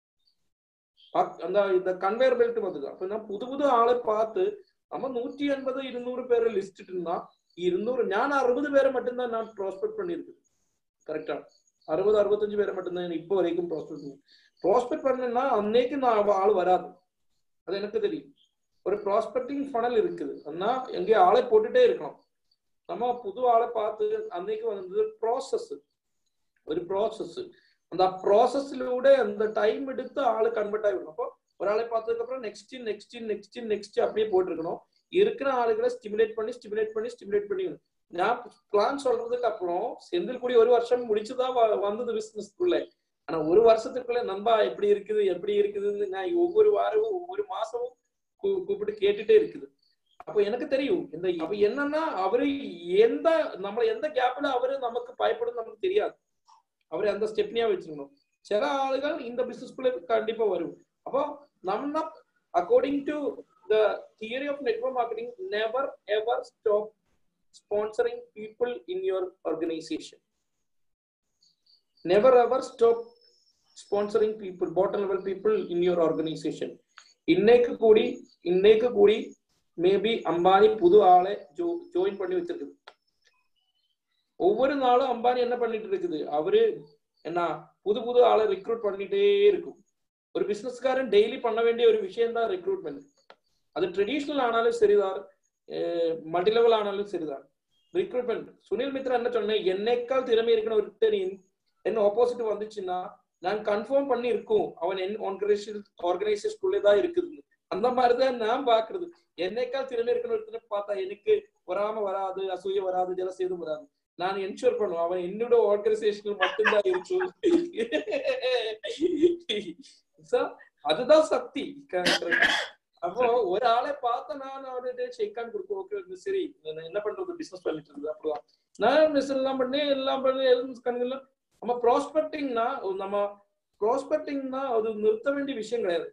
இந்த கன்வேயர் பெல்ட் வந்தது. அப்ப புது ஆளை பார்த்து நம்ம 180-200 பேரை லிஸ்ட் இருந்தா 200 ഞാൻ 60 பேரை மட்டும்தான் நான் ப்ராஸ்பெக்ட் பண்ணிருக்கு. கரெக்டா 60-65 பேரை மட்டும்தான் இப்போ வரைக்கும் ப்ராஸ்பெக்ட் பண்ணா அன்னைக்கு நான் ஆள் வராது. அது எனக்கு தெரியும். ஒரு ப்ராஸ்பெக்டிங் ஃபனல் இருக்குது. ஆனா எங்கே ஆளை போட்டுட்டே இருக்கணும். நம்ம புது ஆளை பார்த்து அன்னைக்கு வந்து ஒரு ப்ராசஸ் அந்த ப்ராசஸ்லூட அந்த டைம் எடுத்து ஆளு கன்வெர்ட் ஆகிடும். அப்போ ஒரு ஆளை பார்த்ததுக்கு அப்புறம் நெக்ஸ்ட் அப்படியே போட்டிருக்கணும். இருக்கிற ஆளுகளை ஸ்டிமுலேட் பண்ணி நான் பிளான் சொல்றதுக்கு அப்புறம் செந்தில்குடி 1 வருஷம் முடிச்சுதான் வந்தது பிசினஸ்க்குள்ள. ஆனா 1 வருஷத்துக்குள்ள நம்ம எப்படி இருக்குதுன்னு நான் ஒவ்வொரு வாரமும் ஒவ்வொரு மாசமும் கூப்பிட்டு கேட்டுட்டே இருக்குது. அப்போ எனக்கு தெரியும் அப்ப என்னன்னா அவரு எந்த கேப்ல அவரு நமக்கு பயப்படும் நமக்கு தெரியாது. அவரை அந்த ஸ்டெப்னியா வச்சிருக்கணும். சில ஆளுகள் இந்த பிசினஸ்குள்ள கண்டிப்பா வரும். அப்போ நம்ம according to the theory of network marketing never ever stop sponsoring people in your organisation. Never ever stop sponsoring people bottom level people in your organisation. இன்னைக்கு கூடி மேபி அம்பானி புது ஆளை ஜாயின் பண்ணி வச்சிருக்குது. ஒவ்வொரு நாளும் அம்பானி என்ன பண்ணிட்டு இருக்குது, அவரு என்ன புது ஆளை ரெக்ரூட் பண்ணிட்டே இருக்கும். ஒரு பிசினஸ்காரன் டெய்லி பண்ண வேண்டிய ஒரு விஷயம் தான் ரெக்ரூட்மெண்ட். அது ட்ரெடிஷனல் ஆனாலும் சரிதான், மல்டி லெவல் ஆனாலும் சரிதான். ரெக்ரூட்மெண்ட் சுனில் மித்ரா என்ன சொன்னேன், என்னைக்கால் திறமை இருக்கிற ஒருத்தர் என்ன ஆப்போசிட் வந்துச்சுன்னா நான் கன்ஃபார்ம் பண்ணி இருக்கும் அவன் ஆர்கனைசேஷனுக்குள்ளே தான் இருக்குது. அந்த மாதிரிதான் நான் பாக்குறது. என்னைக்கால் திறமை இருக்கிற ஒருத்தர் பார்த்தா எனக்கு வராது, அசூய வராது, ஜலசேதும் வராது. நான் என்ஷூர் பண்ணுவேன் அவன் என்னோட ஆர்கனைசேஷன் மட்டும்தான் இருக்கும். அதுதான் சக்தி. அப்போ ஒரு ஆளை பார்த்த நான் அவர்கிட்ட ஷேக்கான் கொடுப்போம். ஓகே சரி என்ன பண்றது பிசினஸ் பண்ணிட்டு இருக்குது. அப்படிதான் நான் பிசினஸ் எல்லாம் பண்ணி நம்ம ப்ராஸ்பெக்டிங்னா அது நிறுத்த வேண்டிய விஷயம் கிடையாது.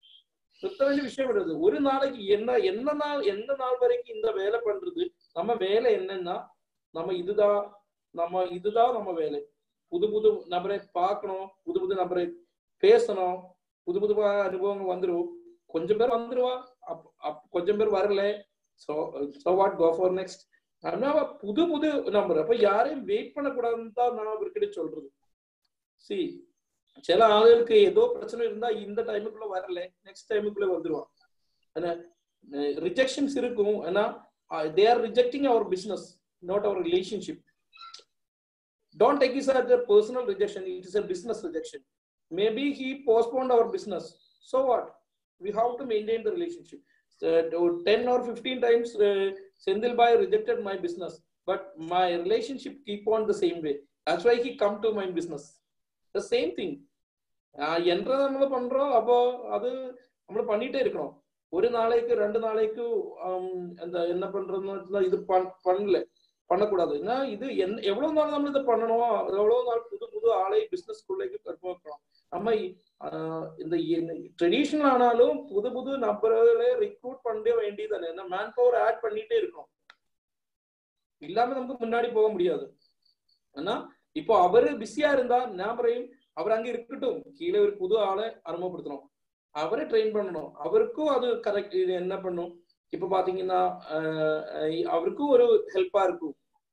ஒரு நாளைக்கு எந்த நாள் வரைக்கும் இந்த வேலை பண்றது. நம்ம வேலை என்னன்னா நம்ம இதுதான் நம்ம வேலை. புது நபரை பார்க்கணும், புது நபரை பேசணும், புது அனுபவங்கள் வந்துடும். கொஞ்சம் பேர் வந்துருவா, கொஞ்சம் பேர் வரல. So what, go for next. புது நம்பர். அப்ப யாரையும் வெயிட் பண்ணக்கூடாதுன்னு தான் நான் அவர்கிட்ட சொல்றது. சி சில ஆளுகளுக்கு ஏதோ பிரச்சனை இருந்தா இந்த டைமுக்குள்ள வரல, நெக்ஸ்ட் டைமுக்குள்ள வந்துருவான். ரிஜெக்ஷன்ஸ் இருக்கும். ஏன்னா they are rejecting our business, not our relationship. Don't take it as a personal rejection, it is a business rejection. Maybe he postponed our business, so what, we have to maintain the relationship. 10 or 15 times Sendil Bhai rejected my business, but my relationship keep on the same way. That's why he come to my business. The same thing என்ற நம்ம பண்றோம். அப்போ அது நம்ம பண்ணிட்டே இருக்கணும். ஒரு நாளைக்கு 2 நாளைக்கு அந்த என்ன பண்றதுன்னா இது பண்ணக்கூடாது. ஏன்னா இது எவ்வளவு நாள் நம்ம இதை பண்ணணும், எவ்வளவு நாள் புது ஆளை பிசினஸ்குள்ளேக்கு கற்போம். நம்ம இந்த ட்ரெடிஷனல் ஆனாலும் புது நபர்களை ரெக்ரூட் பண்ண வேண்டியது. மேன் பவர் ஆட் பண்ணிட்டே இருக்கணும். இல்லாம நமக்கு முன்னாடி போக முடியாது. ஆனா இப்போ அவரு பிஸியா இருந்தா நான் പറയും அவர் அங்க இருக்கட்டும், கீழே ஒரு புது ஆளை அறிமுகப்படுத்தணும், அவரை ட்ரெயின் பண்ணணும், அவருக்கும் அது கரெக்ட் இது என்ன பண்ணும். இப்ப பாத்தீங்கன்னா அவருக்கும் ஒரு ஹெல்ப்பா இருக்கும்,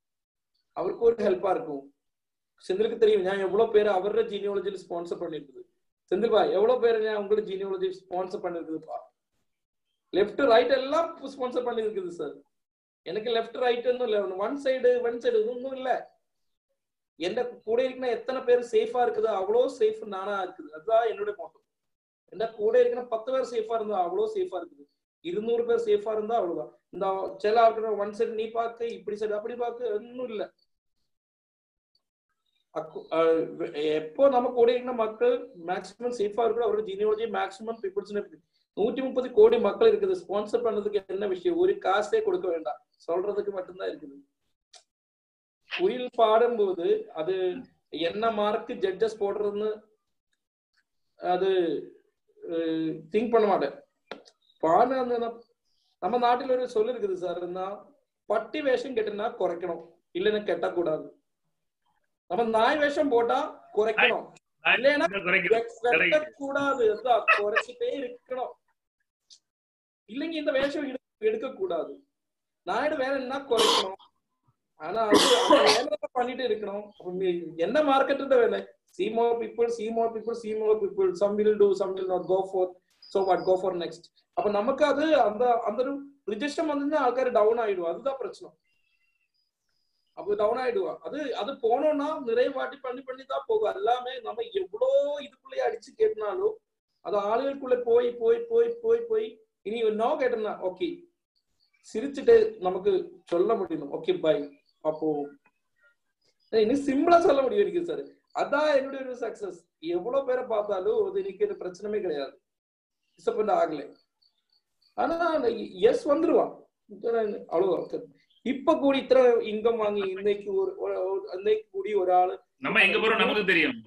செந்திலுக்கு தெரியும் நான் எவ்வளவு பேர் அவரோட ஜீனியாலஜில ஸ்பான்சர் பண்ணிருக்குது. செந்தில் பாய் எவ்வளவு பேர் நான் உங்களோட ஜீனியாலஜி ஸ்பான்சர் பண்ணிருக்குதுப்பா. லெஃப்ட் ரைட் எல்லாம் ஸ்பான்சர் பண்ணிருக்குது சார். எனக்கு லெஃப்ட் ரைட் இல்ல, ஒன் சைடு ஒன்னும் இல்ல. எந்த கூட இருக்கிற எத்தனை பேர் சேஃபா இருக்குது அவ்வளோ சேஃப் நானா இருக்குது. அதுதான் என்னுடைய மோட்டோ. எந்த கூட இருக்கிற 10 பேர் சேஃபா இருந்தா அவ்வளோ சேஃபா இருக்குது. 200 பேர் சேஃபா இருந்தா அவ்வளவுதான். இந்த சில ஆட்கள் ஒன் சைடு நீ பார்க்க, இப்படி சைடு அப்படி பார்க்க ஒன்னும் இல்ல. எப்போ நம்ம கூட இருக்கிற மக்கள் மேக்சிமம் சேஃபா இருக்கிற அவரோட ஜீனியாலஜி மேக்சிமம் பீப்புள்ஸ் 130 கோடி மக்கள் இருக்குது. ஸ்பான்சர் பண்ணதுக்கு என்ன விஷயம், ஒரு காசே கொடுக்க வேண்டாம், சொல்றதுக்கு மட்டும்தான் இருக்குது. குயில் பாடும்போது அது என்ன மார்க்கு ஜட்ஜஸ் போடுறதுன்னு அது திங்க் பண்ண மாட்டேன். பாடு நம்ம நாட்டில் ஒரு சொல்லு இருக்குது சார், பட்டி வேஷம் கெட்டுனா குறைக்கணும், இல்லைன்னா கெட்டக்கூடாது. நம்ம நாய் வேஷம் போட்டா குறைக்கணும், இல்லைன்னா கூடாது, குறைச்சிட்டே இருக்கணும். இல்லைங்க இந்த வேஷம் எடுக்க கூடாது, நாயுடு வேலை என்ன குறைக்கணும். ஆனா அது வேலை பண்ணிட்டு இருக்கணும். என்ன மார்க்கெட் வேலை, see more people, some will do, some will not, go for, so what, go for next. அப்ப நமக்கு அது அந்த அந்த ரிஜெக்ஷன் வந்து ஆൾക്കാർ டவுன் ஆயிடுவா, அதுதான் பிரச்சனை. அப்ப டவுன் ஆயிடுவா. அது போனோம்னா நிறைய வாட்டி பண்ணி தான் போகும். எல்லாமே நம்ம எவ்வளோ இதுக்குள்ளேயே அடிச்சு கேட்டினாலும் அது ஆளுகளுக்குள்ள போய் போய் போய் போய் போய் இனி நோ கேட்டோம்னா ஓகே சிரிச்சுட்டு நமக்கு சொல்ல முடியும், ஓகே பை அப்போ இன்னும் சிம்பிளா சொல்ல முடியும் இருக்கு சார். அதான் என்னுடைய ஒரு சக்சஸ். எவ்வளவு பேரை பார்த்தாலும் அது இன்னைக்கு பிரச்சனையே கிடையாது, டிசப்பாயிண்ட் ஆகல. ஆனா எஸ் வந்துருவான் அவ்வளவுதான். இப்ப கூடி இத்தனை இன்கம் வாங்கி இன்னைக்கு இன்னைக்கு கூடி ஒரு ஆளு நம்ம எங்க போறோம் நமக்கு தெரியும்.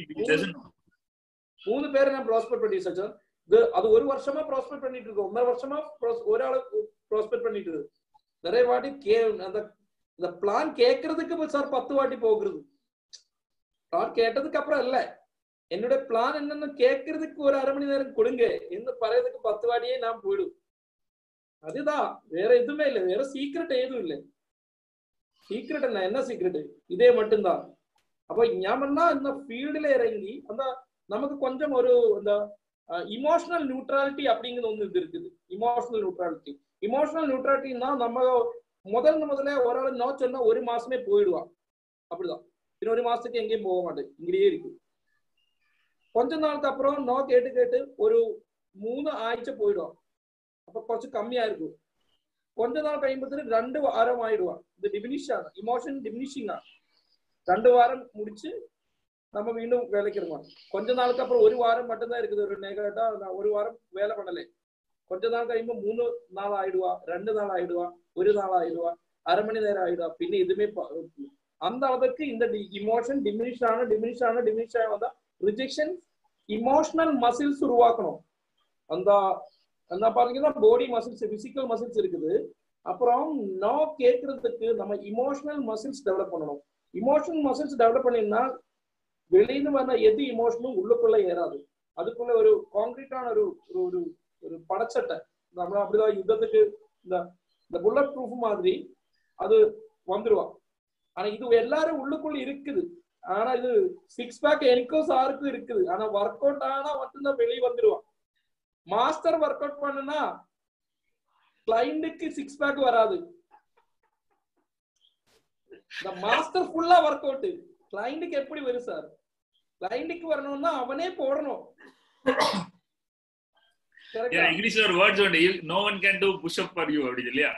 3 பேரை நான் ப்ராஸ்பெக்ட் பண்ணி சார். அது ஒரு வருஷமா ப்ராஸ்பெக்ட் பண்ணிட்டு இருக்கோம், 1.5 வருஷமா ஒரு ஆளு ப்ராஸ்பெக்ட் பண்ணிட்டு இருக்கு. நிறைய வாட்டி அந்த பிளான் கேட்கறதுக்கு சார் 10 வாட்டி போகிறது. பிளான் கேட்டதுக்கு அப்புறம் இல்ல, என்னோட பிளான் என்னன்னு கேட்கறதுக்கு ஒரு 1/2 மணி நேரம் கொடுங்க என்று பறதுக்கு 10 வாட்டியே நான் போயிடும். அதுதான், வேற எதுவுமே இல்லை, வேற சீக்ரெட் எதுவும் இல்லை. சீக்ரெட் என்ன சீக்ரெட், இதே மட்டும்தான். அப்போ ஞாபகம்னா இந்த ஃபீல்டுல இறங்கி அந்த நமக்கு கொஞ்சம் ஒரு இந்த இமோஷனல் நியூட்ராலிட்டி அப்படிங்கிறது ஒன்று இது இருக்குது. இமோஷனல் நியூட்ராலிட்டின்னா நம்ம முதல்ல ஒரு ஆள் நோ சொன்னா 1 மாசமே போயிடுவான், அப்படிதான். இன்னும் 1 மாசத்துக்கு எங்கேயும் போக மாட்டேன், இங்கேயே இருக்கு. கொஞ்ச நாளுக்கு அப்புறம் நோ கேட்டு ஒரு 3 ஆഴ്ച போயிடுவான், அப்ப கொஞ்சம் கம்மியா இருக்கும். கொஞ்ச நாள் கைம்பத்துல 2 வாரம் ஆயிடுவான். இது டிமினிஷ் ஆகும், இமோஷன் டிமினிஷிங் ஆகும். 2 வாரம் முடிச்சு நம்ம மீண்டும் வேலைக்கு இருக்கோம். கொஞ்ச நாளுக்கு அப்புறம் 1 வாரம் மட்டும்தான் இருக்குது. ஒரு நேகட்டா நான் 1 வாரம் வேலை பண்ணலை. கொஞ்ச நாள் கைம்பு 3 நாள் ஆயிடுவா, 2 நாள் ஆயிடுவா, 1 நாள் ஆயிடுவா, 1/2 மணி நேரம் ஆயிடுவா. பின்ன எதுவுமே அந்த அளவுக்கு இந்த இமோஷன் டிமினிஷ் ஆன வந்தா ரிஜெக்ஷன் இமோஷனல் மசில்ஸ் உருவாக்கணும். அந்த பாத்தீங்கன்னா பாடி மசில்ஸ், பிசிக்கல் மசில்ஸ் இருக்குது. அப்புறம் நோ கேட்கறதுக்கு நம்ம இமோஷனல் மசில்ஸ் டெவலப் பண்ணணும். இமோஷனல் மசில்ஸ் டெவலப் பண்ணீங்கன்னா வெளியில வந்த எது இமோஷனும் உள்ளுக்குள்ள ஏறாது. அதுக்குள்ள ஒரு கான்கிரீட்டான ஒரு படச்சட்டை, நம்ம அப்படிதான் யுத்தத்துக்கு இந்த புல்லட் ப்ரூஃப் மாதிரி அது வந்துருவா. ஆனா இது எல்லாரும் உள்ளுக்குள்ள இருக்குது. ஆனா இது 6 பேக் எனக்கும் சாருக்கும் இருக்குது. ஆனா ஒர்க் அவுட் ஆனா மட்டும்தான் வெளியே வந்துருவான். மாஸ்டர் ஒர்க் அவுட் பண்ணுனா கிளைண்ட்டுக்கு 6 பேக் வராது. இந்த மாஸ்டர் ஃபுல்லா ஒர்க் அவுட் கிளைண்ட்டுக்கு எப்படி வரும் சார்? கிளைண்ட்டுக்கு வரணும்னா அவனே போடணும். இங்கிலீஷ்ல ஒரு வேர்ட்ஸ் உண்டு, no one can do push up for you அப்படி இல்லையா?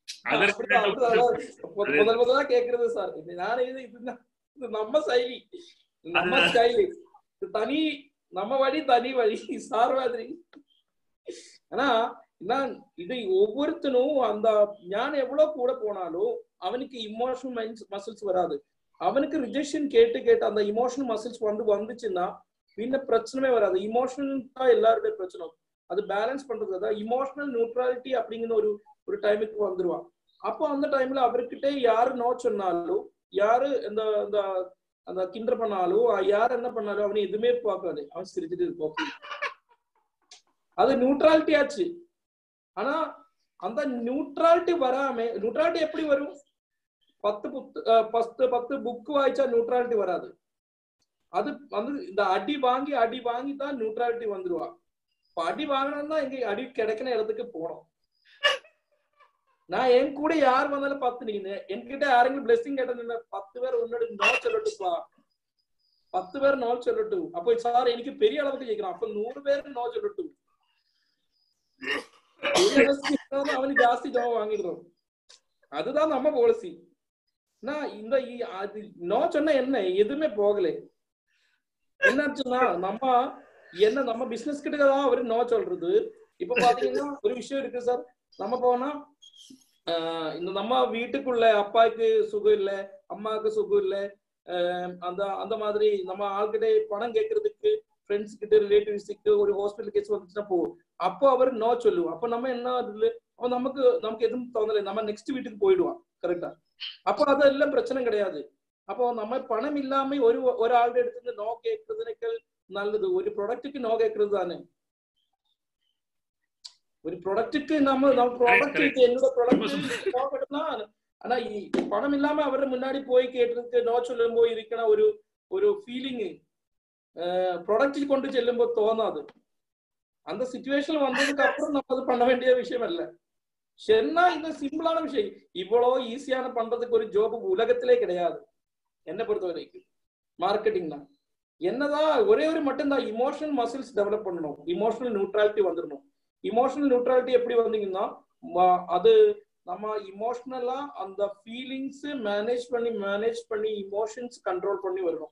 முதல்ல கேக்குறது சார். நானே இது நம்ம சைலி, நம்ம ஸ்டைலி, தனி நம்ம வழி தனி வழி சார் மாதிரி. ஆனா இது ஒவ்வொருத்தனும் அந்த ஞானம் எவ்வளவு கூட போனாலும் அவனுக்கு இமோஷனல் மசில்ஸ் வராது. அவனுக்கு ரிஜெக்ஷன் கேட்டு அந்த இமோஷனல் மசில்ஸ் வந்துச்சுன்னா பின்ன பிரச்சனையே வராது. இமோஷனல் தான் எல்லாருடைய பிரச்சனை. அது பேலன்ஸ் பண்றது தான் இமோஷனல் நியூட்ராலிட்டி அப்படிங்கிற ஒரு டைமுக்கு வந்துருவான். அப்போ அந்த டைம்ல அவர்கிட்ட யாரு நோ சொன்னாலும், யாரு இந்த அந்த கிண்டர் பண்ணாலும் யார் என்ன பண்ணாலும் அவனை எதுவுமே பார்க்காது, அவன் சிரிச்சுட்டு இருப்போம். அது நியூட்ராலிட்டி ஆச்சு. ஆனா அந்த நியூட்ராலிட்டி வராம, நியூட்ராலிட்டி எப்படி வரும்? 10 புக் வாய்ச்சா நியூட்ராலிட்டி வராது. அது வந்து இந்த அடி வாங்கி தான் நியூட்ராலிட்டி வந்துருவா. அடி வாங்கினா எங்க அடி கிடைக்கிற இடத்துக்கு போனோம். நான் என் கூட யார் வந்தாலும் 10 நீங்க என்கிட்ட யாரெങ്കിലും பிளெஸிங் கேட்ட 10 பேர் உன்னோட நோ சொல்லட்டுப்பா, 10 பேர் நோ சொல்லட்டும். அப்போ சார் எனக்கு பெரிய அளவுக்கு கேட்கிறான், அப்ப 100 பேர் நோ சொல்லட்டும். அவனுக்கு ஜாஸ்தி நோ வாங்கிடுறோம். அதுதான் நம்ம பாலிசி. நான் இந்த நோ சொன்ன என்ன எதுவுமே போகல. என்னாச்சுன்னா நம்ம பிசினஸ் கிட்டதான் அவரு நோ சொல்றது. இப்ப பாத்தீங்கன்னா ஒரு விஷயம் இருக்கு சார், நம்ம போனா இந்த நம்ம வீட்டுக்குள்ள அப்பாவுக்கு சுகம் இல்லை, அம்மாவுக்கு சுகம் இல்லை, அந்த மாதிரி நம்ம ஆள்கிட்ட பணம் கேட்கறதுக்கு ஃப்ரெண்ட்ஸ் கிட்ட ரிலேட்டிவ்ஸுக்கு ஒரு ஹாஸ்பிட்டல் கேஸ் வந்துச்சுன்னா போகும். அப்போ அவர் நோ சொல்லுவோம். அப்போ நம்ம என்ன அப்போ நமக்கு எதுவும் தோணலை, நம்ம நெக்ஸ்ட் வீட்டுக்கு போயிடுவோம். கரெக்டா? அப்போ அதெல்லாம் பிரச்சனை கிடையாது. அப்போ நம்ம பணம் இல்லாம ஒரு ஆள்கிட்ட எடுத்து நோ கேட்கறதுக்கு நல்லது. ஒரு ப்ராடக்ட்டுக்கு நோ கேட்கறது தானே. ஒரு ப்ராடக்ட்டுக்கு நம்ம ப்ராடக்ட் என்னோட ப்ராடக்ட் ஆனா பணம் இல்லாம அவர் முன்னாடி போய் கேட்டதுக்கு நோ சொல்லும் போது இருக்கிற ஒரு ஃபீலிங் ப்ராடக்ட் கொண்டு செல்லும் போது தோணாது. அந்த சிச்சுவேஷன் வந்ததுக்கு அப்புறம் நம்ம அது பண்ண வேண்டிய விஷயம் இல்ல. சொன்னா இந்த சிம்பிளான விஷயம், இவ்வளவு ஈஸியான பண்றதுக்கு ஒரு ஜாப் உலகத்திலே கிடையாது என்ன பொறுத்த வரைக்கும். மார்க்கெட்டிங் தான் என்னதான் ஒரே ஒரு மட்டும்தான் இமோஷனல் மசில்ஸ் டெவலப் பண்ணணும், இமோஷனல் நியூட்ராலிட்டி வந்துடணும். இமோஷனல் நியூட்ராலிட்டி எப்படி வந்தீங்கன்னா அது நம்ம இமோஷனலா அந்த ஃபீலிங்ஸ் மேனேஜ் பண்ணி இமோஷன்ஸ் கண்ட்ரோல் பண்ணி வரணும்.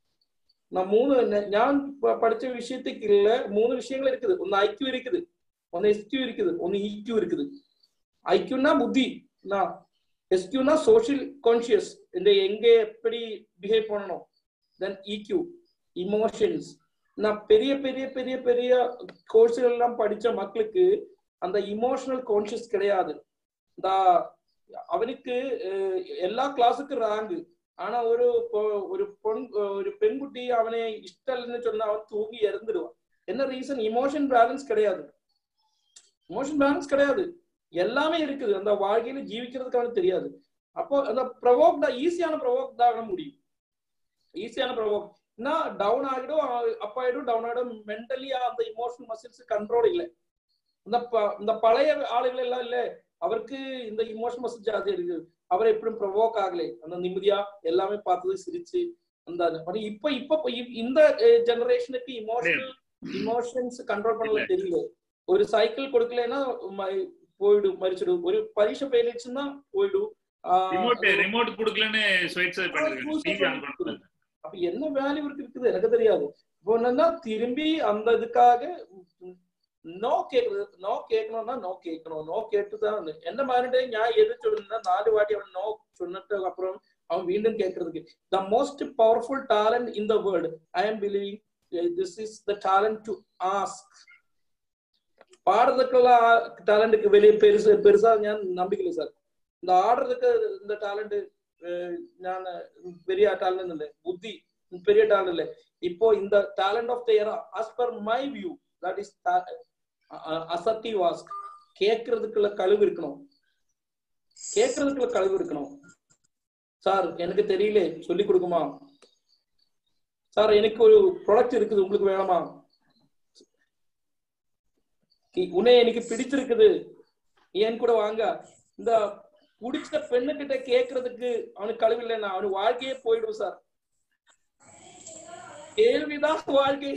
நான் படிச்ச விஷயத்துக்கு இல்ல 3 விஷயங்கள் இருக்குது. ஒன்னு ஐக்யூ இருக்குது, ஒன்னு எஸ்கியூ இருக்குது, ஒன்னு இக்யூ இருக்குது. ஐக்யூனா புத்தி, எஸ்கியூனா சோஷியல் கான்சியஸ், இந்த எங்க எப்படி பிஹேவ் பண்ணணும். Then EQ emotions. நான் பெரிய பெரிய பெரிய பெரிய கோர்ஸ்கள் எல்லாம் படிச்ச மக்களுக்கு அந்த இமோஷனல் கான்சியஸ் கிடையாது. அவனுக்கு எல்லா கிளாஸுக்கு ரேங்கு, ஆனா ஒரு பெண்குட்டி அவனை இஷ்டம் இல்லைன்னு சொன்னா அவன் தூங்கி இறந்துடுவான். என்ன ரீசன்? இமோஷன் பேலன்ஸ் கிடையாது. இமோஷன் பேலன்ஸ் கிடையாது. எல்லாமே இருக்குது, அந்த வாழ்க்கையில ஜீவிக்கிறதுக்கு அவனுக்கு தெரியாது. அப்போ அந்த ஈஸியான ப்ரொவோக் தான் ஆக முடியும். ஈஸியான ப்ரொவோக் டவுன் ஆகிடும், அப் ஆயிடும், டவுன் ஆகிடும். மென்டலியா அந்த இமோஷனல் மசில்ஸ் கண்ட்ரோல் இல்லை. இந்த பழைய ஆளுகள் எல்லாம் இல்ல, அவருக்கு இந்த இமோஷனல் மசில் ஜாஸ்தி இருக்கு. அவர் எப்படியும் ப்ரொவோக் ஆகலை, அந்த நிம்மதியா எல்லாமே பார்த்தது சிரிச்சு அந்த இப்ப இந்த ஜெனரேஷனுக்கு இமோஷன்ஸ் கண்ட்ரோல் பண்ணல தெரியல. ஒரு சைக்கிள் கொடுக்கலன்னா போயிடும், மறிச்சிடும். ஒரு பரீட்சை போயிடுச்சுன்னா போயிடும். ரிமோட் கொடுக்கலன்னு அப்ப என்ன வேல்யூ இருக்குது எனக்கு தெரியாது. இப்போ என்னன்னா திரும்பி அந்த இதுக்காக நோ கேட்கணும்னா நோ கேட்டுதான். என்ன மாதிரி நான் எது சொல்லுன்னா 4 வாட்டி அவன் நோ சொன்னதுக்கு அப்புறம் அவன் மீண்டும் கேட்கறதுக்கு. The most powerful talent in the world I am believing this is the talent to ask. பாடுறதுக்கெல்லாம் டேலண்ட்டுக்கு வெளியே பெருசா ஞான் நம்பிக்கை சார். இந்த ஆடுறதுக்கு இந்த டேலண்ட் ஞான பெரிய டேலண்ட் இல்லை, புத்தி பெரிய டேலண்ட் இல்லை. இப்போ இந்த talent of the year as per my view that is assertive ask. கேட்கறதுக்குள்ள கழுவு இருக்கணும், சார் எனக்கு தெரியல சொல்லி கொடுக்குமா, சார் எனக்கு ஒரு ப்ராடக்ட் இருக்குது உங்களுக்கு வேணுமா, உன்னை எனக்கு பிடிச்சிருக்குது ஏன் கூட வாங்க. இந்த பிடிச்ச பெண்ணுகிட்ட கேட்கறதுக்கு அவனுக்கு கழுவு இல்லைன்னா அவனுக்கு வாழ்க்கையே போயிடும் சார். கேள்விதான் வாழ்க்கை,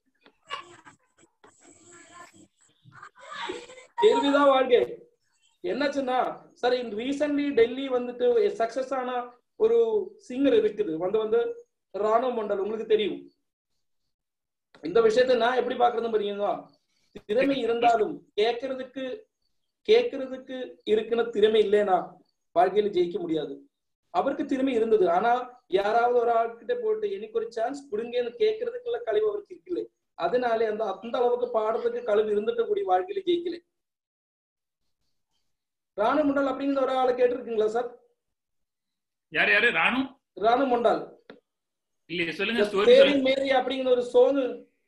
கேள்விதான் வாழ்க்கை. என்னாச்சுன்னா சார் ரீசன்ட்லி டெல்லி வந்துட்டு சக்சஸ் ஆன ஒரு சிங்கர் இருக்குது வந்து ராணுவ மண்டல், உங்களுக்கு தெரியும். இந்த விஷயத்தை நான் எப்படி பாக்குறதுன்னு பாத்தீங்கன்னா, திறமை இருந்தாலும் கேட்கறதுக்கு இருக்குன்னு திறமை இல்லைன்னா வாழ்க்கையில ஜெயிக்க முடியாது. அவருக்கு திறமை இருந்தது, ஆனா யாராவது ஒரு ஆள்கிட்ட போட்டு எனக்கு ஒரு சான்ஸ் கொடுங்கன்னு கேட்கறதுக்குள்ள கழிவு அவருக்கு இருக்குல்ல, அதனாலே அந்த அளவுக்கு பாடுறதுக்கு கழிவு இருந்துட்டு கூடிய வாழ்க்கையில ஜெயிக்கல. ராணு மண்டல் அப்படிங்கிற ஒரு ஆளை கேட்டிருக்கீங்களா சார்? யாரு ராணு மண்டல்? இல்ல சொல்லுங்க ஸ்டோரி தேரி சொல்லுங்க. மேரி அப்படிங்கிற ஒரு சாங்,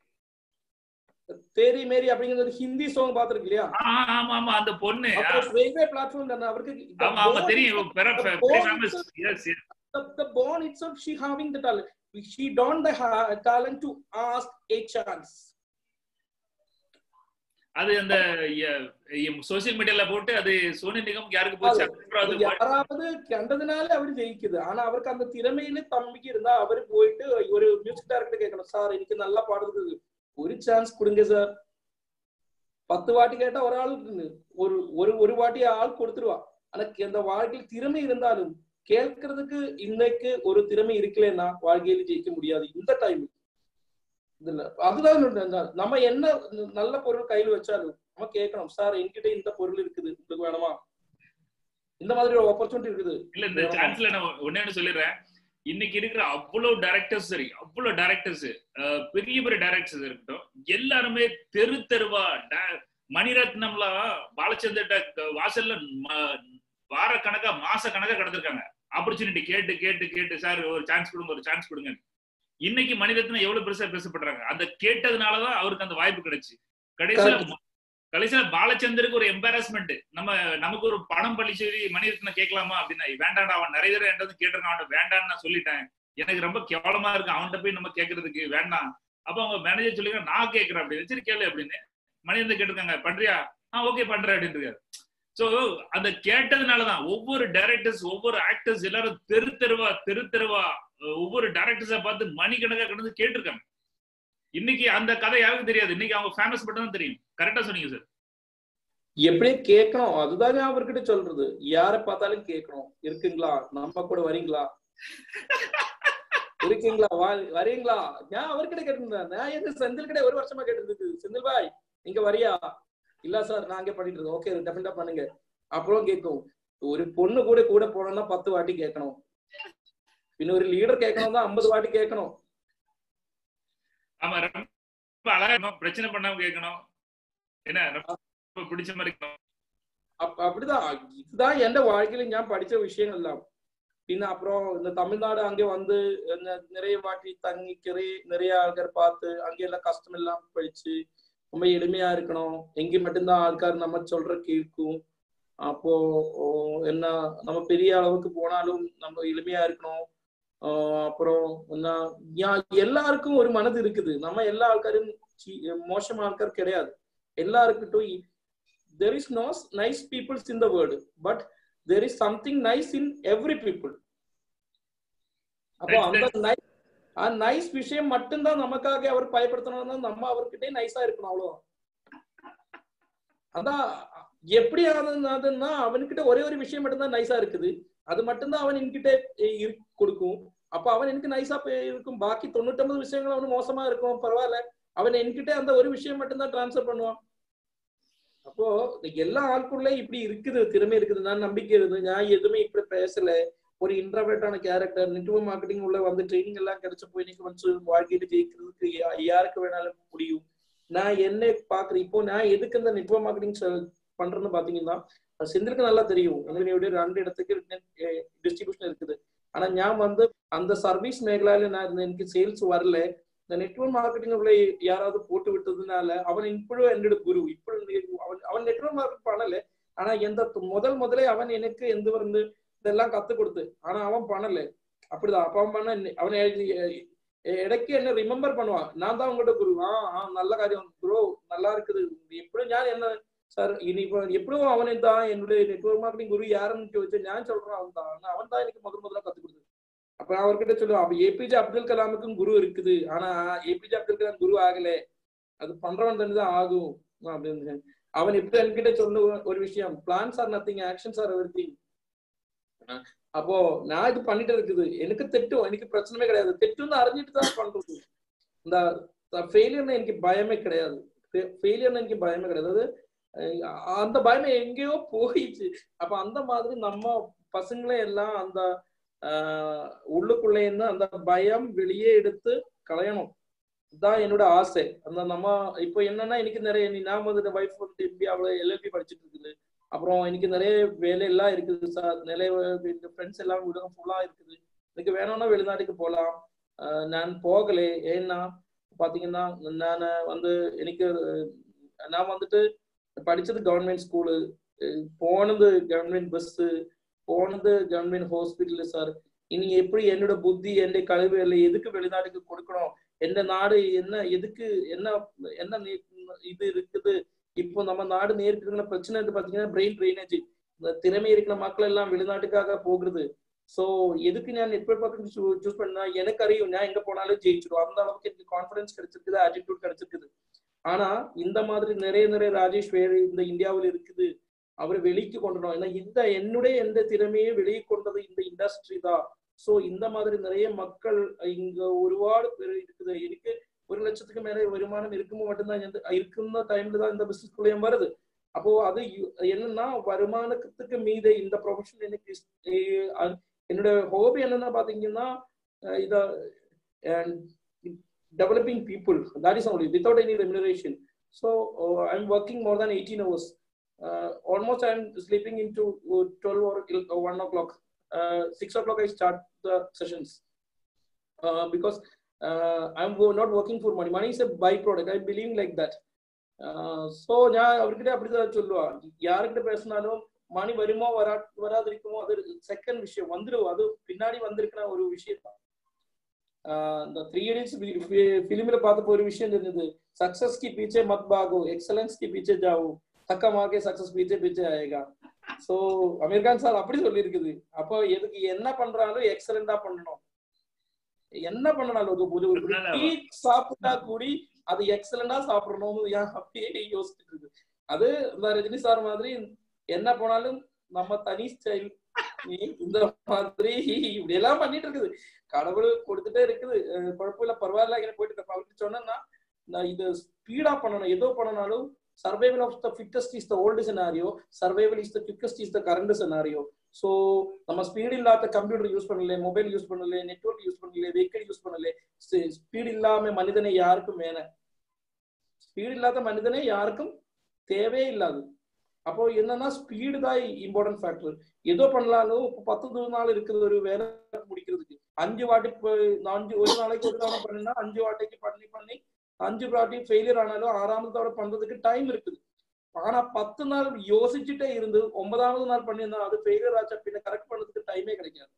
தேரி மேரி அப்படிங்கிற ஒரு ஹிந்தி சாங் பாத்துருக்கு இல்லையா? ஆமா ஆமா அந்த பொண்ணு. ரயில்வே பிளாட்ஃபார்ம் தான அவருக்கு. ஆமா ஆமா தெரியும். பெரிய famous. Yes yes. The born itself she having the talent. She don't the talent to ask a chance. அது அந்த சோசியல் மீடியால போட்டு அது சோனி நிகம் யாருக்கு போச்சு அது யாராவது கண்டதுனால அவர் ஜெயிக்குது. ஆனா அவருக்கு அந்த திறமையில தம்பிக்கு இருந்தா அவரு போயிட்டு ஒரு மியூசிக் டைரக்டர் கேட்கணும், சார் எனக்கு நல்லா பாடுறதுக்கு ஒரு சான்ஸ் கொடுங்க சார். 10 வாட்டி கேட்டா ஒரு ஆளுக்கு ஒரு வாட்டி ஆள் கொடுத்துருவா. ஆனா அந்த வாழ்க்கையில் திறமை இருந்தாலும் கேட்கறதுக்கு இன்னைக்கு ஒரு திறமை இருக்கலன்னா வாழ்க்கையில ஜெயிக்க முடியாது இந்த டைம். இதுல அதுதான் நம்ம என்ன நல்ல பொருள் கையில் வச்சாலும் நம்ம கேட்கணும், சார் என்கிட்ட இந்த பொருள் இருக்குது உங்களுக்கு வேணுமா, இந்த மாதிரி ஒரு ஆப்பர்ச்சுனிட்டி இருக்குது. இல்ல இந்த சான்ஸ்ல நான் ஒண்ணு சொல்லிடுறேன். இன்னைக்கு இருக்கிற அவ்வளவு டைரக்டர்ஸ், சரி அவ்வளவு டைரக்டர்ஸ், பெரிய பெரிய டைரக்டர்ஸ் இருக்கட்டும், எல்லாருமே தெரு தெருவா மணிரத்னம்லாம் பாலச்சந்தர்ட்ட வாசல்ல வார கணக்கா மாச கணக்கா கடந்திருக்காங்க. ஆப்பர்ச்சுனிட்டி கேட்டு கேட்டு கேட்டு சார் ஒரு சான்ஸ் கொடுங்க ஒரு சான்ஸ் கொடுங்க. இன்னைக்கு மணிரத்னம் எவ்வளவு பெருசா பேசப்படுறாங்க. அந்த கேட்டதுனாலதான் அவருக்கு அந்த வாய்ப்பு கிடைச்சு. கடைசியில பாலச்சந்தருக்கு ஒரு எம்பாரஸ்மெண்ட். நமக்கு ஒரு பணம் பழிச்சு மணிரத்னம் கேட்கலாமா அப்படின்னா வேண்டாண்டா, அவன் நிறைய தடவை என்கிட்ட கேட்டிருக்கான், அவன் வேண்டான்னு நான் சொல்லிட்டேன், எனக்கு ரொம்ப கேவலமா இருக்கு அவன்கிட்ட போய் நம்ம கேட்கறதுக்கு வேண்டாம். அப்ப அவங்க மேனேஜர் சொல்லிக்க நான் கேட்கறேன் அப்படின்னு, சரி கேளு அப்படின்னு மணிரத்னம் கேட்டிருக்காங்க, பண்றியா? ஓகே பண்றேன் அப்படின்னு இருக்காரு. சோ அந்த கேட்டதுனாலதான் ஒவ்வொரு டைரக்டர்ஸ் ஒவ்வொரு ஆக்டர்ஸ் எல்லாரும் தெரு தெருவா ஒவ்வொரு டைரக்டர்ஸா பார்த்து மணிக்கணக்கா கிடந்து கேட்டிருக்காங்க. இன்னைக்கு அந்த கதை யாருக்கும் தெரியாது. இன்னைக்கு அவங்க ஃபேமஸ் மட்டும் தான் தெரியும். கரெக்டா சொன்னீங்க சார். எப்படி கேட்கணும் அதுதாங்க அவர்கிட்ட சொல்றது. யார பார்த்தாலும் கேட்கணும், இருக்குங்களா, நம்ம கூட வரீங்களா, இருக்கீங்களா, வரீங்களா. நான் அவர்கிட்ட கேட்டிருந்தேன். நான் எங்க செந்தில் கிட்ட ஒரு வருஷமா கேட்டிருக்கு, செந்தில் பாய் நீங்க வரியா? இல்ல சார் நான் அங்கே பண்ணிட்டு இருக்கேன். ஓகே டெஃபினட்டா பண்ணுங்க. அப்புறம் கேட்கும். ஒரு பொண்ணு கூட போனோம்னா 10 வாட்டி கேட்கணும். இன்னொரு லீடர் கேட்கணும் தான் 50 வாட்டி கேட்கணும். ஆமா ரொம்ப அழகா பிரச்சனை பண்ணாம கேட்கணும். என்ன ரொம்ப பிடிச்ச மாதிரி அப்படிதான். இதுதான் எந்த வாழ்க்கையில நான் படிச்ச விஷயங்கள் எல்லாம். பின்ன அப்புறம் இந்த தமிழ்நாடு அங்கே வந்து நிறைய வாட்டி தங்கிக்கிறே நிறைய ஆள்கார் பார்த்து அங்கே எல்லாம் கஷ்டம் எல்லாம் படிச்சு ரொம்ப எளிமையா இருக்கணும். எங்க மட்டும்தான் ஆள்கார் நம்ம சொல்ற கேட்கும். அப்போ என்ன நம்ம பெரிய அளவுக்கு போனாலும் நம்ம எளிமையா இருக்கணும். அப்புறம் எல்லாருக்கும் ஒரு மனது இருக்குது. நம்ம எல்லா ஆள்காரும் மோசமான ஆள்கார் கிடையாது. எல்லாருக்கிட்டும் there is no nice peoples in the world, but there is something nice in every people. அப்போ அந்த நைஸ் விஷயம் மட்டும்தான் நமக்காக அவர் பயன்படுத்தணும்னா நம்ம அவர்கிட்ட நைஸா இருக்கணும். அவ்வளோ அதான் எப்படி ஆகுதுன்னா அவன்கிட்ட ஒரே ஒரு விஷயம் மட்டும்தான் நைஸா இருக்குது. அது மட்டும்தான் அவன் என்கிட்ட கொடுக்கும். அப்ப அவன் எனக்கு நைஸா இருக்கும். பாக்கி 99 விஷயங்கள் அவனு மோசமா இருக்கும், பரவாயில்ல. அவன் என்கிட்ட அந்த ஒரு விஷயம் மட்டும்தான் டிரான்ஸ்ஃபர் பண்ணுவான். அப்போ எல்லா ஆட்குள்ள இப்படி இருக்குது, திறமை இருக்குது, நான் நம்பிக்கை இருக்குது. நான் எதுவுமே இப்படி பேசல. ஒரு இன்ட்ரோவர்ட்டான கேரக்டர், நெட்வொர்க் மார்க்கெட்டிங் உள்ள வந்து ட்ரைனிங் எல்லாம் கிடைச்ச போய் இன்னைக்கு வந்து வாழ்க்கையில ஜெயிக்கிறதுக்கு யாருக்கு வேணாலும் முடியும். நான் என்ன பாக்குறேன் இப்போ, நான் எதுக்கு இந்த நெட்வொர்க் மார்க்கெட்டிங் பண்றேன்னு பாத்தீங்கன்னா செந்திலுக்கு நல்லா தெரியும். என்னுடைய 2 இடத்துக்கு டிஸ்ட்ரிபியூஷன் இருக்குது. ஆனா நான் வந்து அந்த சர்வீஸ் மேഖലயில நான் எனக்கு சேல்ஸ் வரல. இந்த நெட்வொர்க் மார்க்கெட்டிங் உள்ள யாராவது போட்டு விட்டதுனால அவன் இப்பழும் என்னோட குரு. இப்ப அவன் நெட்வொர்க் மார்க்கெட் பண்ணல. ஆனா எந்த முதலே அவன் எனக்கு எந்த வந்து இதெல்லாம் கத்து கொடுத்து, ஆனா அவன் பண்ணல. அப்படிதான் அப்ப அவன் பண்ண அவன் இடைக்கு என்ன ரிமெம்பர் பண்ணுவான், நான் தான் உங்கள்கிட்ட குரு. நல்ல காரியம் குரு, நல்லா இருக்குது. எப்படியும் நான் என்ன சார் இனி எப்படியும் அவனை தான் என்னுடைய நெட்வொர்க் மார்க்கெட்டிங் குரு யாருன்னு வச்சு நான் சொல்றேன். அவன் தான் எனக்கு முதல்ல கத்து கொடுத்து. அப்ப நான் அவர்கிட்ட சொல்லுவேன், அப்ப ஏபிஜே அப்துல் கலாமுக்கும் குரு இருக்குது. ஆனா ஏபிஜே அப்துல் கலாம் குரு ஆகல, அது பண்றவன் தனிதான் ஆகும் அப்படின்னு. அவன் எப்படி என்கிட்ட சொல்ல ஒரு விஷயம், plans are nothing, actions are everything. அப்போ நான் இது பண்ணிட்டு இருக்குது, எனக்கு தெட்டும், எனக்கு பிரச்சனையே கிடையாது. தெட்டுன்னு அறிஞ்சிட்டு தான் பண்றது. இந்த ஃபெயிலியர்னு எனக்கு பயமே கிடையாது. ஃபெயிலியர்னு எனக்கு பயமே கிடையாது. அந்த பயமே எங்கேயோ போயிடுச்சு. அப்ப அந்த மாதிரி நம்ம பசங்களே எல்லாம் அந்த உள்ளுக்குள்ளே இருந்து அந்த பயம் வெளியே எடுத்து களையணும். இதுதான் என்னோட ஆசை. அந்த நம்ம இப்போ என்னன்னா எனக்கு நிறைய நான் வந்து வைஃப் வந்து எம்பி அவளை எல்எல்பி படிச்சுட்டு இருக்குது. அப்புறம் எனக்கு நிறைய வேலை எல்லாம் இருக்குது சார். நிறைய ஃப்ரெண்ட்ஸ் எல்லாம் உலகம் ஃபுல்லா இருக்குது. எனக்கு வேணும்னா வெளிநாட்டுக்கு போகலாம். நான் போகலை. ஏன்னா பாத்தீங்கன்னா நான் எனக்கு நான் வந்துட்டு படிச்சது கவர்மெண்ட் ஸ்கூலு, போனது கவர்மெண்ட் பஸ், போனது கவர்மெண்ட் ஹாஸ்பிட்டல் சார். இனி எப்படி என்னோட புத்தி என் கழிவு எல்லாம் எதுக்கு வெளிநாட்டுக்கு கொடுக்கணும்? எந்த நாடு என்ன எதுக்கு என்ன என்ன இது இருக்குது? இப்போ நம்ம நாடு நேரிட்டு பிரச்சனை பாத்தீங்கன்னா பிரெயின் ட்ரைனேஜ். இந்த திறமை இருக்கிற மக்கள் எல்லாம் வெளிநாட்டுக்காக போகிறது. சோ எதுக்கு நான் நெட்வொர்க் மார்க்கெட்டிங் சூஸ் பண்ணா எனக்கு அறியும் நான் எங்க போனாலும் ஜெயிச்சிடும். அந்த அளவுக்கு எனக்கு கான்ஃபிடன்ஸ் கிடைச்சிருக்குது, ஆட்டிடியூட் கிடைச்சிருக்குது. ஆனா இந்த மாதிரி நிறைய ராஜேஷ் வேறு இந்த இந்தியாவில் இருக்குது. அவரை வெளிக்கு கொண்டுடும். ஏன்னா எந்த திறமையை வெளியே கொண்டது இந்த இண்டஸ்ட்ரி தான். சோ இந்த மாதிரி நிறைய மக்கள் இங்க ஒருபாடு பேர் இருக்குது. எனக்கு 1 லட்சத்துக்கு மேல வருமானம் இருக்குமோ மட்டும்தான் இருக்குന്ന டைம்ல தான் இந்த பிசினஸ் குள்ளே வருது. அப்போ அது என்னன்னா வருமானத்துக்கு மீது இந்த ப்ரொஃபஷன் எனக்கு என்னோட ஹாபி என்னன்னா பாத்தீங்கன்னா இத developing people, that is only without any remuneration. So I'm working more than 18 hours. Almost I'm sleeping into 12 or 1 o'clock. 6 o'clock I start the sessions because I'm not working for money. Money is a byproduct. I believe like that. So ഞാൻ അവർക്കിടെ அப்படிதான் சொல்லுவா. யார்கிட்ட பேசினாலும் மணி வருமோ வராதிருக்குமோ அது second விஷயம், வந்துடும். அது பின்னாடி வந்திருக்கிற ஒரு விஷயம் தான். இந்த 3 Idiots फिल्म பார்த்தப்போ ஒரு விஷயம் தெரிஞ்சது. सक्सेस के पीछे मत भागो, एक्सेलेंस के पीछे जाओ, धक्का मार के सक्सेस पीछे पीछे आएगा. சோ அமீர் கான் சார் அப்படி சொல்லி இருக்குது. அப்போ எதுக்கு என்ன பண்றாலும் எக்ஸலண்டா பண்ணணும். என்ன பண்ணாலும் ஒரு டீ சாப்பிட்டா கூடி அது எக்ஸலண்டா சாப்பிடணும்னு அப்படியே யோசிச்சுட்டு இருக்கு. அது இந்த ரஜினி சார் மாதிரி என்ன போனாலும் நம்ம தனி ஸ்டைல் இந்த மாதிரி இப்படி எல்லாம் பண்ணிட்டு இருக்குது. கடவுள் கொடுத்துட்டே இருக்குது, குழப்பம் இல்ல, பரவாயில்ல, எனக்கு போயிட்டு இருக்க. அவருக்கு சொன்னா நான் இது ஸ்பீடா பண்ணணும். ஏதோ பண்ணனாலும் survival of the fittest is the old scenario, survival is the quickest is the current scenario. So நம்ம ஸ்பீட் இல்லாத கம்ப்யூட்டர் யூஸ் பண்ணல, மொபைல் யூஸ் பண்ணல, நெட்வொர்க் யூஸ் பண்ணல, வெஹிக்கிள் யூஸ் பண்ணல. ஸ்பீட் இல்லாம மனிதனை யாருக்கும் வேணும். ஸ்பீட் இல்லாத மனிதனை யாருக்கும் தேவையே இல்லாது. அப்போ என்னன்னா ஸ்பீடு தான் இம்பார்ட்டன்ட் ஃபேக்டர். ஏதோ பண்ணலாலும் 10 நாள் இருக்குது ஒரு வேலை முடிக்கிறதுக்கு. 5 வாட்டி ஒரு நாளைக்கு ஒரு தவணை பண்ணினா 5 வாட்டிக்கு பண்ணி 5 வாட்டி ஃபெயிலியர் ஆனாலும் 6ஆவது தடவை பண்றதுக்கு டைம் இருக்குது. ஆனா 10 நாள் யோசிச்சுட்டே இருந்து 9ஆவது நாள் பண்ணியிருந்தா அது ஃபெயிலியர் ஆச்சா பின்ன கரெக்ட் பண்றதுக்கு டைமே கிடைக்காது.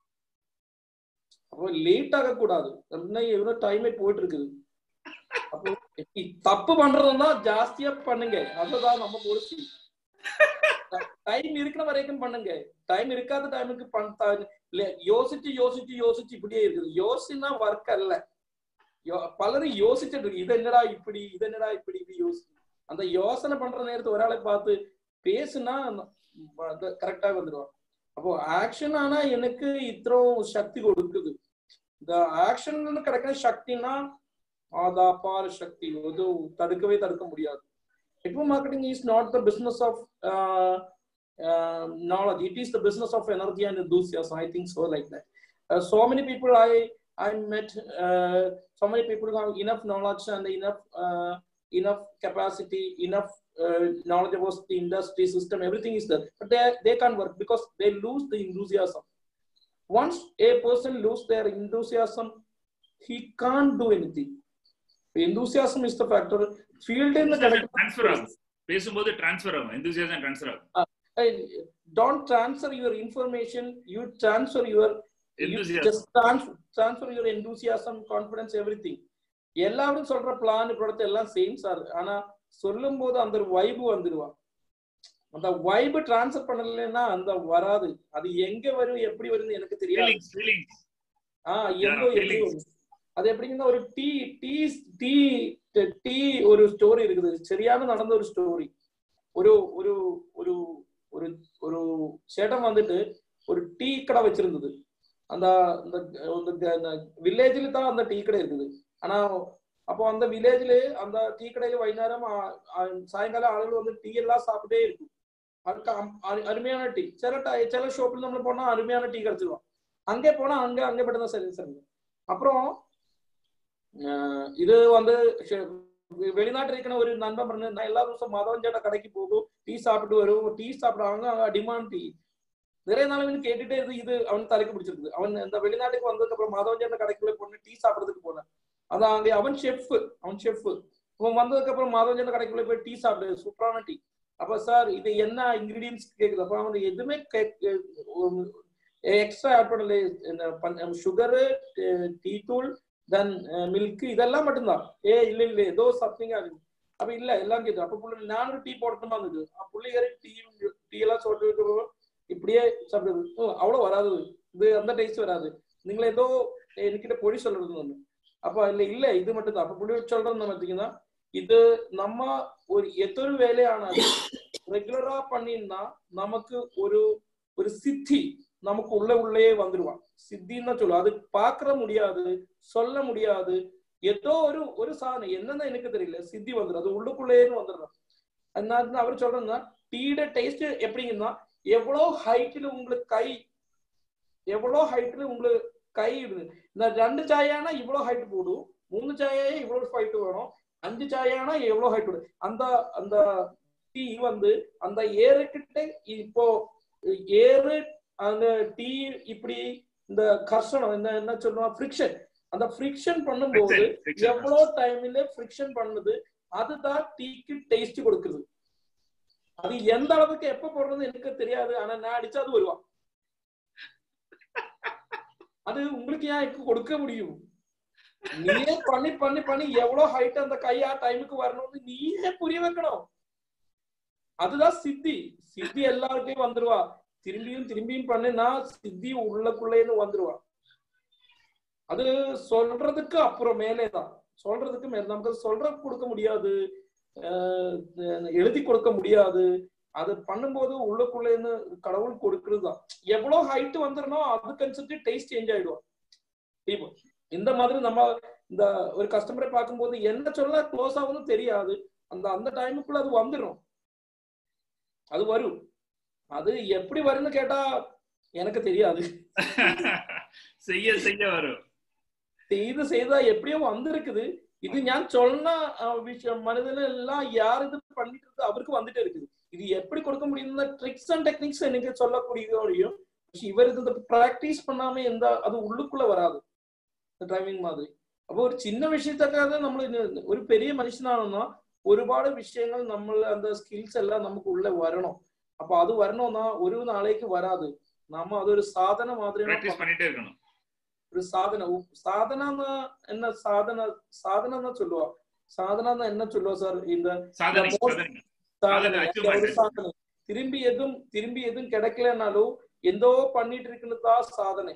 அப்போ லேட் ஆக கூடாது. எவ்வளவு டைமே போயிட்டு இருக்குது. அப்போ தப்பு பண்றதுன்னா ஜாஸ்தியா பண்ணுங்க, அதுதான் நம்ம பொறுப்பு. டைம் இருக்கிற வரைக்கும் பண்ணுங்க. டைம் இருக்காத டைமுக்கு யோசிச்சு இப்படியே இருக்குது. யோசினா ஒர்க் அல்ல. பலரும் யோசிச்சுட்டு இருக்கு, இது என்னடா இப்படி யோசி. அந்த யோசனை பண்ற நேரத்தை ஒராளை பார்த்து பேசுனா கரெக்டா வந்துடுவான். அப்போ ஆக்ஷன் ஆனா எனக்கு இத்தனை சக்தி கொடுக்குது. இந்த ஆக்ஷன் கிடைக்கிற சக்தினா அது அபார சக்தி. அது தடுக்க முடியாது. Network marketing is not the business of knowledge. It is the business of energy and enthusiasm. I think so, like that. So many people I met, so many people have enough knowledge and enough capacity, enough knowledge about the industry system. Everything is there, but they can't work because they lose the enthusiasm. Once a person loses their enthusiasm, he can't do anything. Enthusiasm is the factor. Field in the transfer பேசும்போது transfer ஆகும். enthusiasm transfer ஆகும். Don't transfer your information, you transfer your enthusiasm. Just transfer your enthusiasm, confidence, everything. எல்லாரும் சொல்ற plan product எல்லாம் same sir. ஆனா சொல்லும் போது அந்த வைப் வந்துடுவா. அந்த வைப் டிரான்ஸ்ஃபர் பண்ணலைன்னா அந்த வராது. அது எங்க வரும் எப்படி வரும்னு எனக்கு தெரியாது. எப்படி வரும் அது எப்படின்னா ஒரு டீ ஒரு ஸ்டோரி இருக்குது. சரியான நடந்த ஒரு ஸ்டோரி. ஒரு ஒரு ஒரு ஒரு ஒரு சேட்டம் வந்துட்டு ஒரு டீ கடை வச்சிருந்தது. அந்த வில்லேஜ்ல தான் அந்த டீ கடை இருக்குது. ஆனா அப்போ அந்த வில்லேஜ்ல அந்த டீ கடையில வைகுந்தேரம் சாயங்காலம் ஆளுகள் வந்து டீ எல்லாம் சாப்பிட்டே இருக்கும். அருமையான டீ. சில ஷாப்ல நம்ம போனா அருமையான டீ கிடைச்சிருவோம். அங்கே போனா அங்கே போட்டுதான் சரி. அப்புறம் இது வந்து வெளிநாட்டுல இருக்கிற ஒரு நண்பன் பண்ணு, நான் எல்லா வருஷம் மதவஞ்சேட்ட கடைக்கு போகும், டீ சாப்பிட்டு வரும். டீ சாப்பிடுவாங்க, டிமாண்ட் டீ. நிறைய நாள் இவனு கேட்டுட்டே இது அவன் தலைக்கு பிடிச்சிருக்குது. அவன் இந்த வெளிநாட்டுக்கு வந்ததுக்கு அப்புறம் மாதவன் கடைக்குள்ள போன டீ சாப்பிடறதுக்கு போனேன். அதான் அங்க அவன் ஷெஃப் அவன் வந்ததுக்கு அப்புறம் மாதவன் கடைக்குள்ள போய் டீ சாப்பிடு, சூப்பரான டீ. அப்ப சார் இது என்ன இன்கிரீடியன்ஸ் கேக்குது. அப்ப அவன் எதுவுமே எக்ஸ்ட்ரா ஆட் பண்ணல, சுகரு, டீ தூள், தென் மில்க், இதெல்லாம் மட்டும்தான். இல்ல ஏதோ சம்திங் ஆகுது. அப்ப இல்ல எல்லாம் கேட்டு அப்ப புள்ள நானும் டீ போடணுமா இருந்தது. பிள்ளைங்க டீ எல்லாம் சொல்லிட்டு இப்படியே சாப்பிடுறது அவ்வளவு வராது. இது அந்த டேஸ்ட் வராது. நீங்கள ஏதோ என்கிட்ட பொடி சொல்றது ஒண்ணு. அப்ப இல்ல இது மட்டும் தான். அப்ப புள்ளி சொல்றது பார்த்தீங்கன்னா, இது நம்ம ஒரு எத்தொரு வேலையானாலும் ரெகுலரா பண்ணினா நமக்கு ஒரு சித்தி நமக்கு உள்ளே வந்துருவான். சித்தின்னு சொல்லுவோம். அது பாக்குற முடியாது, சொல்ல முடியாது. ஏதோ ஒரு சாதனை என்னன்னு எனக்கு தெரியல, சித்தி வந்துடும். அது உள்ளுக்குள்ளேன்னு வந்துடுறோம். அதனால அவர் சொல்றதுன்னா, டீட டேஸ்ட் எப்படிங்கன்னா, எவ்வளவு ஹைட்ல உங்களுக்கு கை இந்த 2 சாயானா இவ்வளவு ஹைட் போடும், 3 சாயா இவ்வளவு ஹைட் வேணும், 5 சாயானா எவ்வளவு ஹைட் வரும். அந்த டீ வந்து அந்த ஏறுகிட்ட இப்போ ஏறு அந்த டீ இப்படி இந்த கர்ஷனம் என்ன சொல்லுவோம், ஃப்ரிக்ஷன். அந்த ஃப்ரிக்ஷன் பண்ணும்போது எவ்வளவு டைம்ல ஃப்ரிக்ஷன் பண்ணுது, அதுதான் டீக்கு டேஸ்ட் கொடுக்குது. அது எந்த அளவுக்கு எப்ப போடுறது எனக்கு தெரியாது. ஆனா நான் அடிச்சா அது வருவான். அது உங்களுக்கு ஏன் கொடுக்க முடியும்? நீயே பண்ணி பண்ணி பண்ணி எவ்வளவு ஹைட் அந்த கையா டைமுக்கு வரணும்னு நீயே புரிய வைக்கணும். அதுதான் சித்தி. சித்தி எல்லார்ட்டையும் வந்துருவா. திரும்பியும் பண்ணினா சித்தி உள்ளக்குள்ளேன்னு வந்துருவா. அது சொல்றதுக்கு அப்புறம் மேலேதான், சொல்றதுக்கு மேல நமக்கு சொல்ற கொடுக்க முடியாது, எழுதி கொடுக்க முடியாது. அது பண்ணும்போது உள்ளுக்குள்ளேன்னு கடவுள் கொடுக்கறது தான். எவ்வளவு ஹைட் வந்துடணும் அதுக்கு அனுசரிச்சு டேஸ்ட் சேஞ்ச் ஆயிடுவோம். இப்போ இந்த மாதிரி நம்ம இந்த ஒரு கஸ்டமரை பார்க்கும்போது என்ன சொல்ல க்ளோஸ் ஆகும்னு தெரியாது. அந்த டைமுக்குள்ள அது வந்துடும். அது வரும். அது எப்படி வரும்னு கேட்டா எனக்கு தெரியாது. செய்ய வரும். செய்தா எப்படியோ வந்திருக்குது. இது ஞான் சொன்ன விஷயம் மனிதன் எல்லாம் யார் இது பண்ணிட்டு இருக்கு அவருக்கு வந்துட்டே இருக்குது. இது எப்படி கொடுக்க முடியும், ட்ரிக்ஸ் அண்ட் டெக்னிக்ஸ் எனக்கு சொல்லக்கூடியதையும் இவருக்கு இந்த பிராக்டிஸ் பண்ணாம அது உள்ளுக்குள்ள வராது. டிரைவிங் மாதிரி. அப்போ ஒரு சின்ன விஷயத்துக்காக நம்ம ஒரு பெரிய மனுஷனானோம்னா ഒരുപാട് விஷயங்கள் நம்மள அந்த ஸ்கில்ஸ் எல்லாம் நமக்கு உள்ள வரணும். அப்ப அது வரணும்னா ஒரு நாளைக்கு வராது. நம்ம அது ஒரு சாதனை மாதிரி பண்ணிட்டே இருக்கணும். ஒரு சாதனை என்ன சாதனை சொல்லுவா. சாதனை என்ன சொல்லுவா சார்? இந்த சாதனை திரும்பி எதுவும் கிடைக்கலனாலும் எந்தோ பண்ணிட்டு இருக்குன்னுதான் சாதனை.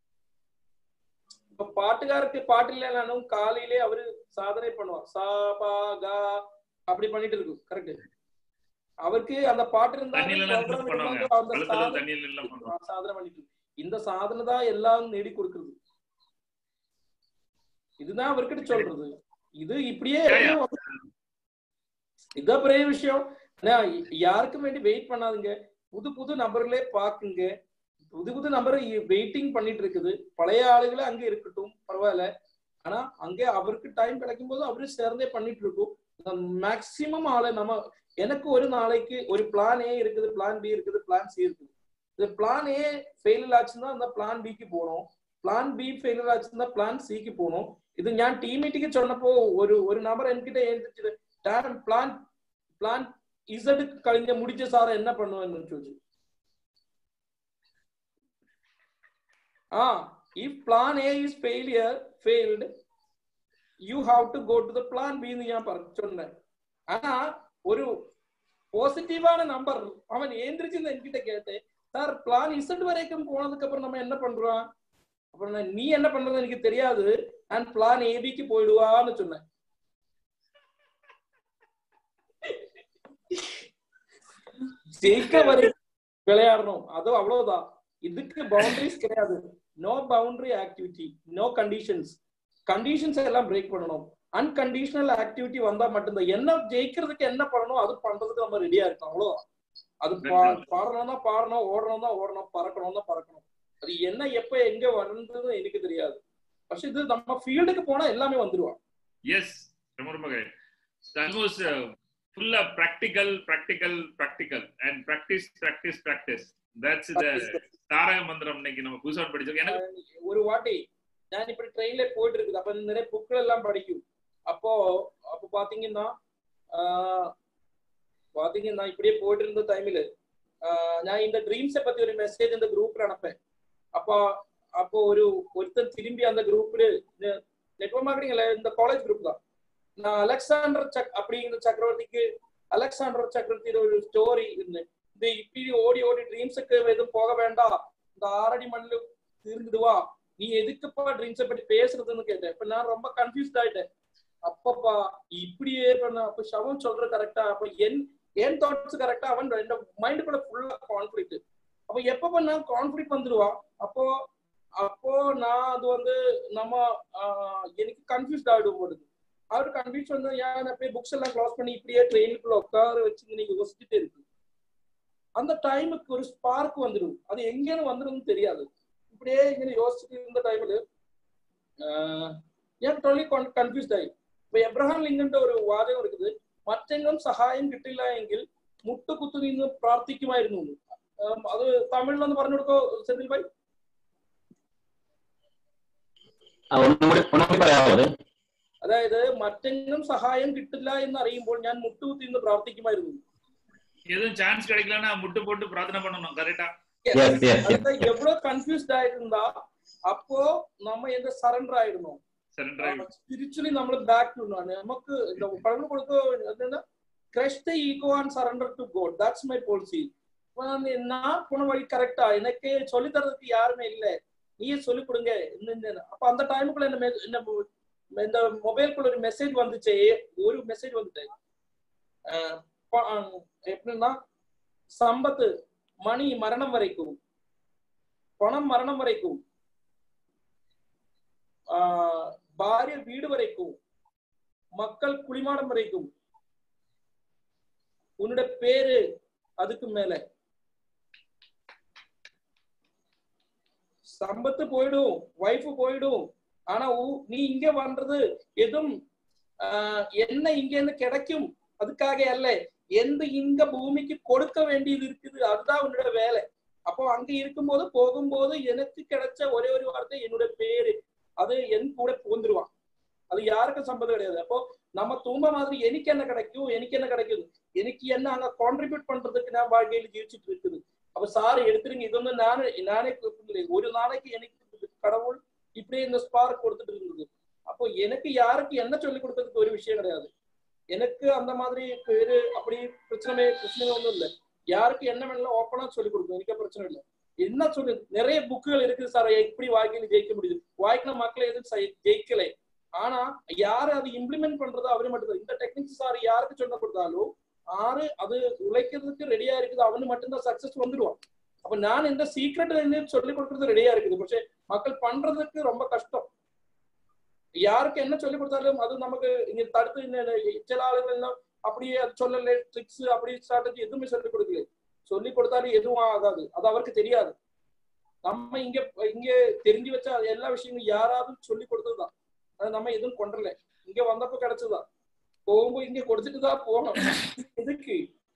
இப்ப பாட்டுக்காருக்கு பாட்டு இல்லைனாலும் காலையிலே அவரு சாதனை பண்ணுவார். சா பா கா அப்படி பண்ணிட்டு இருக்கும். கரெக்ட். அவருக்கு அந்த பாட்டு இருந்தாலும் சாதனை பண்ணிட்டு இந்த சாதனை தான் எல்லாம் நேடி கொடுக்குறது. இதுதான் அவர்கிட்ட சொல்றது. இது இப்படியே இதான் பெரிய விஷயம். யாருக்கும் வேண்டி வெயிட் பண்ணாதுங்க. புது நபர்களே பாக்குங்க. புது நபர் வெயிட்டிங் பண்ணிட்டு இருக்குது. பழைய ஆளுகளே அங்க இருக்கட்டும் பரவாயில்ல. ஆனா அங்க அவருக்கு டைம் கிடைக்கும் போது அவரு சேர்ந்தே பண்ணிட்டு இருக்கும். மேக்சிமம் ஆளு நம்ம எனக்கு ஒரு நாளைக்கு ஒரு பிளான் ஏ இருக்குது, பிளான் பி இருக்குது, பிளான் சி இருக்குது. இந்த பிளான் ஏ ஃபெயிலியர் ஆச்சுன்னா அந்த பிளான் பிக்கு போகணும், பிளான் பி ஃபெயிலியர் ஆச்சுன்னா பிளான் சிக்கு போகணும். இது ഞാൻ ടീം മീറ്റിംഗ് சொன்னப்போ ஒரு நபர் என்கிட்ட எழுந்துச்சு, பிளான் இசட் கழிஞ்ச முடிச்ச சார என்ன பண்ணுவேன்னு சொல்லி. if plan A is failed you have to go to the plan B ன்னு ഞാൻ சொன்னேன். ஆனா ஒரு பாசிட்டிவான நம்பர் அவன் ஏந்திரிச்சு என்கிட்ட கேட்டேன், சார் பிளான் இசட் வரைக்கும் போனதுக்கு அப்புறம் நம்ம என்ன பண்றோம்? அப்புறம் நீ என்ன பண்றது எனக்கு தெரியாது, நான் பிளான் ஏபிக்கு போயிடுவான்னு சொன்னேன். ஜெயிக்க வரை விளையாடணும், அதுவும் அவ்வளவுதான். இதுக்கு பவுண்டரிஸ் கிடையாது. No boundary activity, no conditions எல்லாம் பிரேக் பண்ணணும். அன்கண்டிஷனல் ஆக்டிவிட்டி வந்தா மட்டும்தான். என்ன ஜெயிக்கிறதுக்கு என்ன பண்ணணும் அது பண்றதுக்கு நம்ம ரெடியா இருக்கோம். அவ்வளவுதான். அது பாடணும்னா பாடணும், ஓடணும் தான் ஓடணும், பறக்கணும் தான் பறக்கணும். அது என்ன எப்ப எங்க வருதுன்னு எனக்கு தெரியாது. പക്ഷെ இது நம்ம ஃபீல்டுக்கு போனா எல்லாமே வந்துருவா. எஸ், ரொம்ப ரொம்ப கிரேட். ஆல்மோஸ்ட் ஃபுல்லா practical and practice. That's the தாரக மந்திரம் இன்னைக்கு நம்ம புதுசா படிச்சோம். எனக்கு ஒரு வாட்டி நான் இப்படி ட்ரெயின்ல போயிட்டு இருக்குது, அப்ப நிறைய புக்கள் எல்லாம் படிக்கும். அப்போ பாத்தீங்கன்னா இப்படியே போயிட்டு இருந்த டைம்ல நான் இந்த ட்ரீம்ஸை பத்தி ஒரு மெசேஜ் இந்த குரூப்ல அனுப்பேன். அப்போ ஒருத்தர் திரும்பி அந்த குரூப்ல நெட்வொர்க் மார்க்கெட்டிங் இந்த காலேஜ் குரூப் தான், நான் அலெக்சாண்டர் அப்படிங்கிற சக்கரவர்த்திக்கு அலெக்சாண்டர் சக்கரவர்த்தி ஒரு ஸ்டோரி இருந்தேன். இந்த இப்படி ஓடி ட்ரீம்ஸுக்கு எதுவும் போக வேண்டாம், இந்த 6 அடி மண்ணில் இருந்துடுவா, நீ எதுக்குப்பா ட்ரீம்ஸை பத்தி பேசுறதுன்னு கேட்டேன். இப்ப நான் ரொம்ப கன்ஃபியூஸ்ட் ஆயிட்டேன். அப்பப்பா இப்படியே பண்ண, அப்ப ஷவன் சொல்ற கரெக்டா, அப்ப என் தாட்ஸ் கரெக்டா, அவன் மைண்டுக்குள்ள ஃபுல்லா கான்ஃபிளிக்ட். அப்ப எப்ப பண்ணா கான்ஃபிளிக்ட் வந்துடுவா. அப்போ நான் அது நம்ம எனக்கு கன்ஃபியூஸ்ட் ஆகிடும் போடுது. அவரு கன்ஃபியூஸ் வந்து ஏன் போய் புக்ஸ் எல்லாம் க்ளோஸ் பண்ணி இப்படியே ட்ரெயினுக்குள்ள உட்கார வச்சு நீங்க யோசிச்சுட்டே இருக்கு. அந்த டைமுக்கு ஒரு ஸ்பார்க் வந்துடும், அது எங்கேன்னு வந்துடும் தெரியாது. இப்படியே இங்கே யோசிச்சுட்டு இருந்த டைம்ல எனக்கு டோட்டலி கன்ஃபியூஸ்ட் ஆகி, இப்ப எப்ரஹாம் லிங்கன் ஒரு வாதம் இருக்குது, മറ്റെങ്ങും സഹായം കിട്ടില്ല എങ്കിൽ മുട്ടുകുത്തു നിന്ന് പ്രാർത്ഥിക്കുമായിരുന്നു. അത് തമിഴിലൊന്ന് പറഞ്ഞു കൊടുക്കോ സെന്തിൽ ഭായ്. അതായത് മറ്റെങ്ങും സഹായം കിട്ടില്ല എന്ന് അറിയുമ്പോൾ ഞാൻ മുട്ടുകുത്തി നിന്ന് പ്രാർത്ഥിക്കുമായിരുന്നു. எதுவும் சான்ஸ் கிடைக்கலன்னா முட்டு போட்டு பிரார்த்தனை பண்ணணும். கரெக்டா? எவ்வளவு கன்ஃபியூஸ்ட் ஆயிருந்தா அப்போ நம்ம எந்த சரண்டர் ஆயிடணும், ஸ்பிரிச்சுவலி நம்ம பேக் டு நமக்கு இந்த பழம் கொடுக்க crush the ego and surrender to God. That's my policy. நான் போன வழி கரெக்டா, எனக்கு சொல்லி தரதுக்கு யாருமே இல்ல, நீயே சொல்லி கொடுங்க. அப்ப அந்த டைமுக்குள்ள இந்த மொபைலுக்குள்ள ஒரு மெசேஜ் வந்துச்சு, ஒரு மெசேஜ் வந்துட்டு எப்படின்னா, சம்பத்து மணி மரணம் வரைக்கும், பணம் மரணம் வரைக்கும், பாரிய வீடு வரைக்கும், மக்கள் குளிமாடம் வரைக்கும், உன்னோட பேரு அதுக்கு மேல. சம்பத்து போயிடும், வைஃப் போயிடும், ஆனா நீ இங்க பண்றது எதுவும் என்ன இங்க இருந்து கிடைக்கும் அதுக்காக அல்ல, எந்த இங்க பூமிக்கு கொடுக்க வேண்டியது இருக்குது, அதுதான் உன்னோட வேலை. அப்போ அங்க இருக்கும்போது போகும்போது எனக்கு கிடைச்ச ஒரே ஒரு வார்த்தை என்னோட பேரு, அது என் கூட பூந்துருவான், அது யாருக்கும் சம்பந்தம் கிடையாது. அப்போ நம்ம தூம்ப மாதிரி எனக்கு என்ன கிடைக்கும், எனக்கு என்ன அங்க கான்ட்ரிபியூட் பண்றதுக்கு நான் வாழ்க்கையில ஜீவிச்சுட்டு இருக்குது. அப்ப சார் எடுத்துருங்க, இது வந்து நானே ஒரு நாளைக்கு எனக்கு கடவுள் இப்படியே இந்த ஸ்பார்க் கொடுத்துட்டு இருந்தது. அப்போ எனக்கு யாருக்கு என்ன சொல்லி கொடுக்கறதுக்கு ஒரு விஷயம் கிடையாது, எனக்கு அந்த மாதிரி பேரு அப்படி பிரச்சனை ஒன்றும் இல்லை. யாருக்கு என்ன வேணாலும் ஓப்பனா சொல்லி கொடுக்கும், எனக்கு பிரச்சனை இல்லை. என்ன சொல்லு, நிறைய புக்குகள் இருக்குது சார் எப்படி வாழ்க்கையில ஜெயிக்க முடியுது, வாழ்க்கையில மக்களை எதுவும் ஜெயிக்கலை, ஆனா யாரு அது இம்ப்ளிமெண்ட் பண்றதோ அவரு மட்டும்தான். இந்த டெக்னிக்ஸ் சார் யாருக்கு சொல்ல கொடுத்தாலும் ஆறு அது உழைக்கிறதுக்கு ரெடியா இருக்குது, அவனு மட்டும்தான் சக்சஸ் வந்துடுவான். அப்ப நான் இந்த சீக்ரெட் சொல்லி கொடுக்கறது ரெடியா இருக்குது, പക്ഷെ மக்கள் பண்றதுக்கு ரொம்ப கஷ்டம். யாருக்கு என்ன சொல்லி கொடுத்தாலும் அது நமக்கு இங்க தடுத்து சில ஆளுகள் எல்லாம் அப்படியே அது சொல்லல, ட்ரிக்ஸ் அப்படி ஸ்ட்ராட்டஜி எதுவுமே சொல்லி கொடுக்கல, சொல்லி கொடுத்தாலும் எதுவும் ஆகாது, அது அவருக்கு தெரியாது. நம்ம இங்க தெரிஞ்சு வச்சா எல்லா விஷயங்களும் யாராவது சொல்லி கொடுத்ததுதான், அது நம்ம எதுவும் கொண்டல, இங்க வந்தப்ப கிடைச்சதுதான், போகும்போது இங்க கொடுத்துட்டுதான் போனோம். இதுக்கு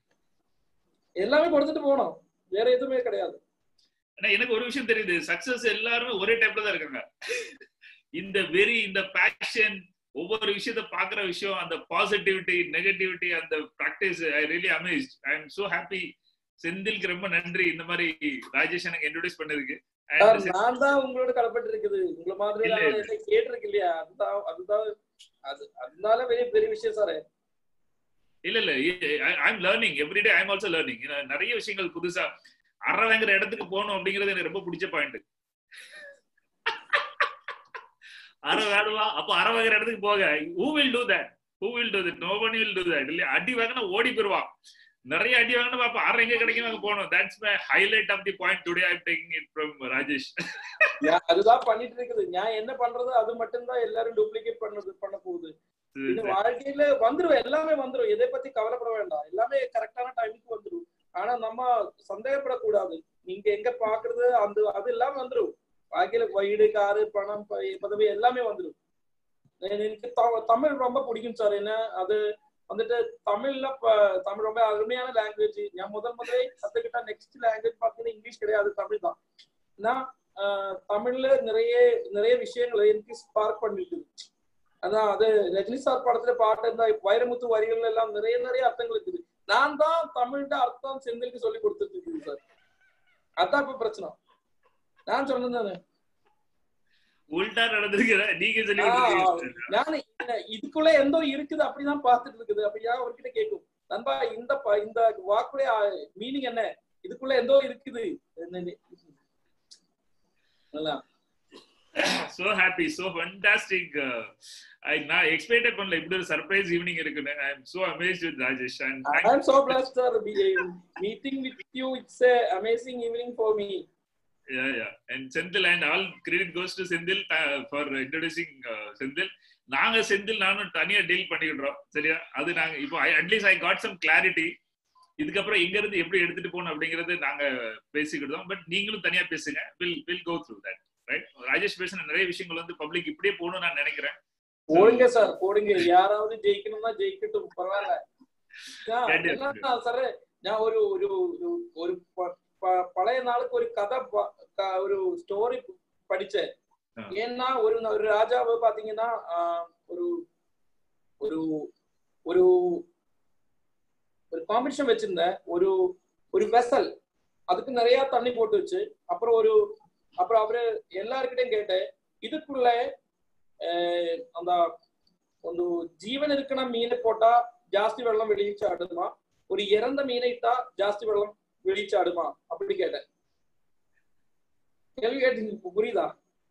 எல்லாமே கொடுத்துட்டு போனோம், வேற எதுவுமே கிடையாது. எனக்கு ஒரு விஷயம் தெரியுது, சக்சஸ் எல்லாருமே ஒரே டைப்ல தான் இருக்காங்க. இந்த வெறி, இந்த பேஷன், ஒவ்வொரு விஷயத்த பாக்குற விஷயம், அந்த பாசிட்டிவிட்டி, நெகட்டிவிட்டி, அந்த practice, I really amazed. I am so happy. செந்திலுக்கு ரொம்ப நன்றி இந்த மாதிரி ராஜேஷ் எனக்கு இன்ட்ரோடியூஸ் பண்ணதுக்கு. நான் தான் உங்களோட கடப்பட்டு இருக்குது, உங்களை மாதிரி கேட்டிருக்கு இல்லையா, அதுதான் அதனால பெரிய விஷயம் சார். இல்ல I am learning everyday, I am also learning. நிறைய விஷயங்கள் புதுசா அறவேங்கிற இடத்துக்கு போகணும் அப்படிங்கிறது எனக்கு ரொம்ப பிடிச்ச பாயிண்ட். அற வேடுவா, அப்ப அறவேங்கிற இடத்துக்கு போக. who will do that? nobody will do that. இல்ல அடி வாங்கினா ஓடி போயிருவான், நிறைய அடி வாங்கினா பாப்பா அற எங்க கிடைக்கும் அங்க போகணும். that's my highlight of the point today. I'm taking it from Rajesh. அதுதான் பண்ணிட்டு இருக்குது. நான் என்ன பண்றது அது மட்டும்தான் எல்லாரும் டூப்ளிகேட் பண்ண போகுது. வாழ்க்கையில வந்துரும், எல்லாமே வந்துரும், எதை பத்தி கவலைப்பட வேண்டாம், எல்லாமே கரெக்டான டைமுக்கு வந்துடும். ஆனா நம்ம சந்தேகப்படக்கூடாது, நீங்க எங்க பாக்குறது அது எல்லாம் வந்துடும். வாழ்க்கையில வீடு, காரு, பணம், பதவி எல்லாமே வந்துடும். எனக்கு தமிழ் ரொம்ப பிடிக்கும் சார். என்ன அது வந்துட்டு தமிழ்ல தமிழ் ரொம்ப அருமையான லாங்குவேஜ். நான் முதலே கத்துக்கிட்ட நெக்ஸ்ட் லாங்குவேஜ் பாத்தீங்கன்னா இங்கிலீஷ் கிடையாது, தமிழ் தான். நான் தமிழ்ல நிறைய விஷயங்களை எனக்கு ஸ்பார்க் பண்ணிட்டு. அதான் அது ரஜினி சார் படத்துல பாட்டு இருந்தா வைரமுத்து வரிகள் எல்லாம் நிறைய அர்த்தங்கள் இருக்குது. நான் தான் தமிழ்ட அர்த்தம் செந்திலுக்கு சொல்லி கொடுத்துட்டு இருக்குது சார். அதான் இப்ப பிரச்சனை. நான் சொன்னது உல்டா நடந்திருக்கிற நீங்க சொல்லி நான் இதுக்குள்ள எந்தோ இருக்குது அப்படிதான் பாத்துட்டு இருக்குது. அப்படியா அவர்கிட்ட கேட்கும், நண்பா இந்த வாக்குடைய மீனிங் என்ன, இதுக்குள்ள எந்தோ இருக்குது. So happy, so fantastic. நான் எக்ஸ்பெக்ட் பண்ணல இப்படி ஒரு சர்ப்ரைஸ் ஈவினிங் இருக்குன்னு. I am so amazed with Rajesh and I am so blessed sir. Meeting with you, it's a amazing evening for me. Yeah. And Senthil, and all credit goes to Senthil for introducing Senthil. நாங்க செந்தில் நானும் தனியா deal பண்ணிக்கிட்டோம், சரியா? அது நாங்க இப்போ at least I got some clarity. இதுக்கப்புறம் இங்க இருந்து எப்படி எடுத்துட்டு போகணும் அப்படிங்கறது நாங்க பேசிக்கிட்டோம். பட் நீங்களும் தனியா பேசுங்க. Will go through that, right? Rajesh பேசின நிறைய விஷயங்கள் வந்து பப்ளிக் இப்படியே போகணும் நான் நினைக்கிறேன். போடுங்க சார், போடுங்க. யாராவது ஜெயிக்கணும்னா ஜெயிக்கட்டும், பரவாயில்ல சார். நான் ஒரு பழைய நாளுக்கு ஒரு கதை, ஒரு ஸ்டோரி படிச்சேன். ஏன்னா ஒரு ராஜாவை பாத்தீங்கன்னா ஒரு ஒரு ஒரு காம்படிஷன் வச்சிருந்த ஒரு வெசல், அதுக்கு நிறைய தண்ணி போட்டு வச்சு அப்புறம் அவரு எல்லாருக்கிட்டையும் கேட்டேன், இதுக்குள்ள அந்த ஒரு ஜீவன் இருக்கிற மீனை போட்டா ஜாஸ்தி வெள்ளம் வெளியிச்சு ஆடுமா, ஒரு இறந்த மீனை இட்டா ஜாஸ்தி வெள்ளம் வெளியிச்சு ஆடுமா அப்படி கேட்டேன். கேள்வி கேட்டீங்க, புரியுதா?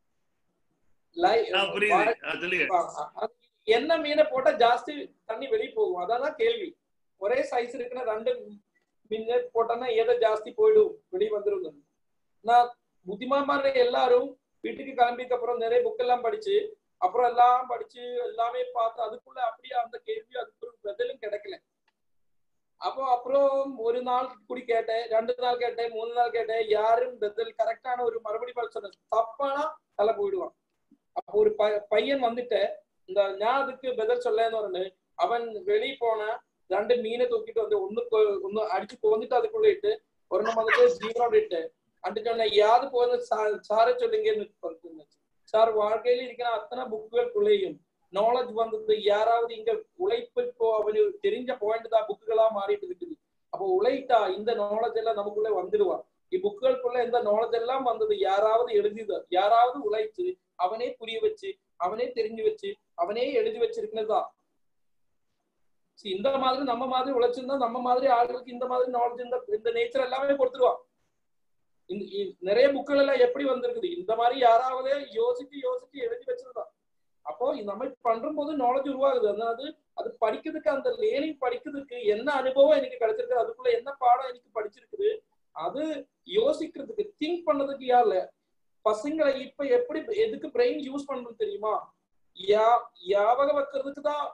என்ன மீனை போட்டா ஜாஸ்தி தண்ணி வெளியே போகும், அதான் கேள்வி. ஒரே சைஸ் இருக்குன்னா 2 மீன் போட்டோன்னா எதை ஜாஸ்தி போயிடும், வெளியே வந்துடும். நான் புத்திமான்மார எல்லாரும் வீட்டுக்கு கிளம்பிக்கு அப்புறம் நிறைய புக் எல்லாம் படிச்சு அப்புறம் எல்லாமே பார்த்து அதுக்குள்ள அப்படியே அந்த கேள்வி அதுக்கு ஒரு பதிலும் கிடைக்கல. அப்புறம் ஒரு நாள் கூடி கேட்டேன், 2 நாள் கேட்டேன், 3 நாள் கேட்டேன். யாரும் பதில் கரெக்டான ஒரு மறுபடியும் பதில் சொன்ன, தப்பானா தலை போயிடுவான். அப்போ ஒரு பையன் வந்துட்டு நான் அதுக்கு பதில் சொல்லன்னு அவன் வெளியே போன 2 மீனை தூக்கிட்டு வந்து ஒண்ணு அடிச்சு போந்துட்டு அதுக்குள்ள இட்டு ஒரு நம்ம வந்துட்டு ஜீவனோட இட்டு அண்டு சொன்ன யாது போன சார சொல்லுங்க சார். வாழ்க்கையில இருக்கிற அத்தனை புக்குகளுக்குள்ளேயும் நாலேஜ் வந்தது. யாராவது இங்க உழைப்பு இப்போ அவனு தெரிஞ்ச பாயிண்ட் தான் புக்குகளா மாறிட்டு இருக்குது. அப்போ உழைத்தா இந்த நாலேஜ் எல்லாம் நமக்குள்ள வந்துடுவான். புக்குகளுக்குள்ள இந்த நாலேஜ் எல்லாம் வந்தது யாராவது எழுதித, யாராவது உழைச்சு அவனே புரிய வச்சு அவனே தெரிஞ்சு வச்சு அவனே எழுதி வச்சிருக்கிறதுதான். இந்த மாதிரி நம்ம மாதிரி உழைச்சிருந்தா நம்ம மாதிரி ஆளுகளுக்கு இந்த மாதிரி நாலேஜ் இந்த நேச்சர் எல்லாமே கொடுத்துருவான். நிறைய புக்கள் எல்லாம் எப்படி வந்திருக்குது, இந்த மாதிரி யாராவது யோசிச்சு எழுதி வச்சிருந்தான். அப்போ நம்ம பண்ற போது நாலேஜ் உருவாகுது. அதாவது அது படிக்கிறதுக்கு, அந்த லேர்னிங் படிக்கிறதுக்கு என்ன அனுபவம் எனக்கு கிடைச்சிருக்கு, அதுக்குள்ள என்ன பாடம் எனக்கு படிச்சிருக்குது, அது யோசிக்கிறதுக்கு திங்க் பண்ணதுக்கு யாருல பசங்களை இப்ப எப்படி எதுக்கு பிரெயின் யூஸ் பண்றது தெரியுமா? ஞாபகம் வைக்கிறதுக்கு தான்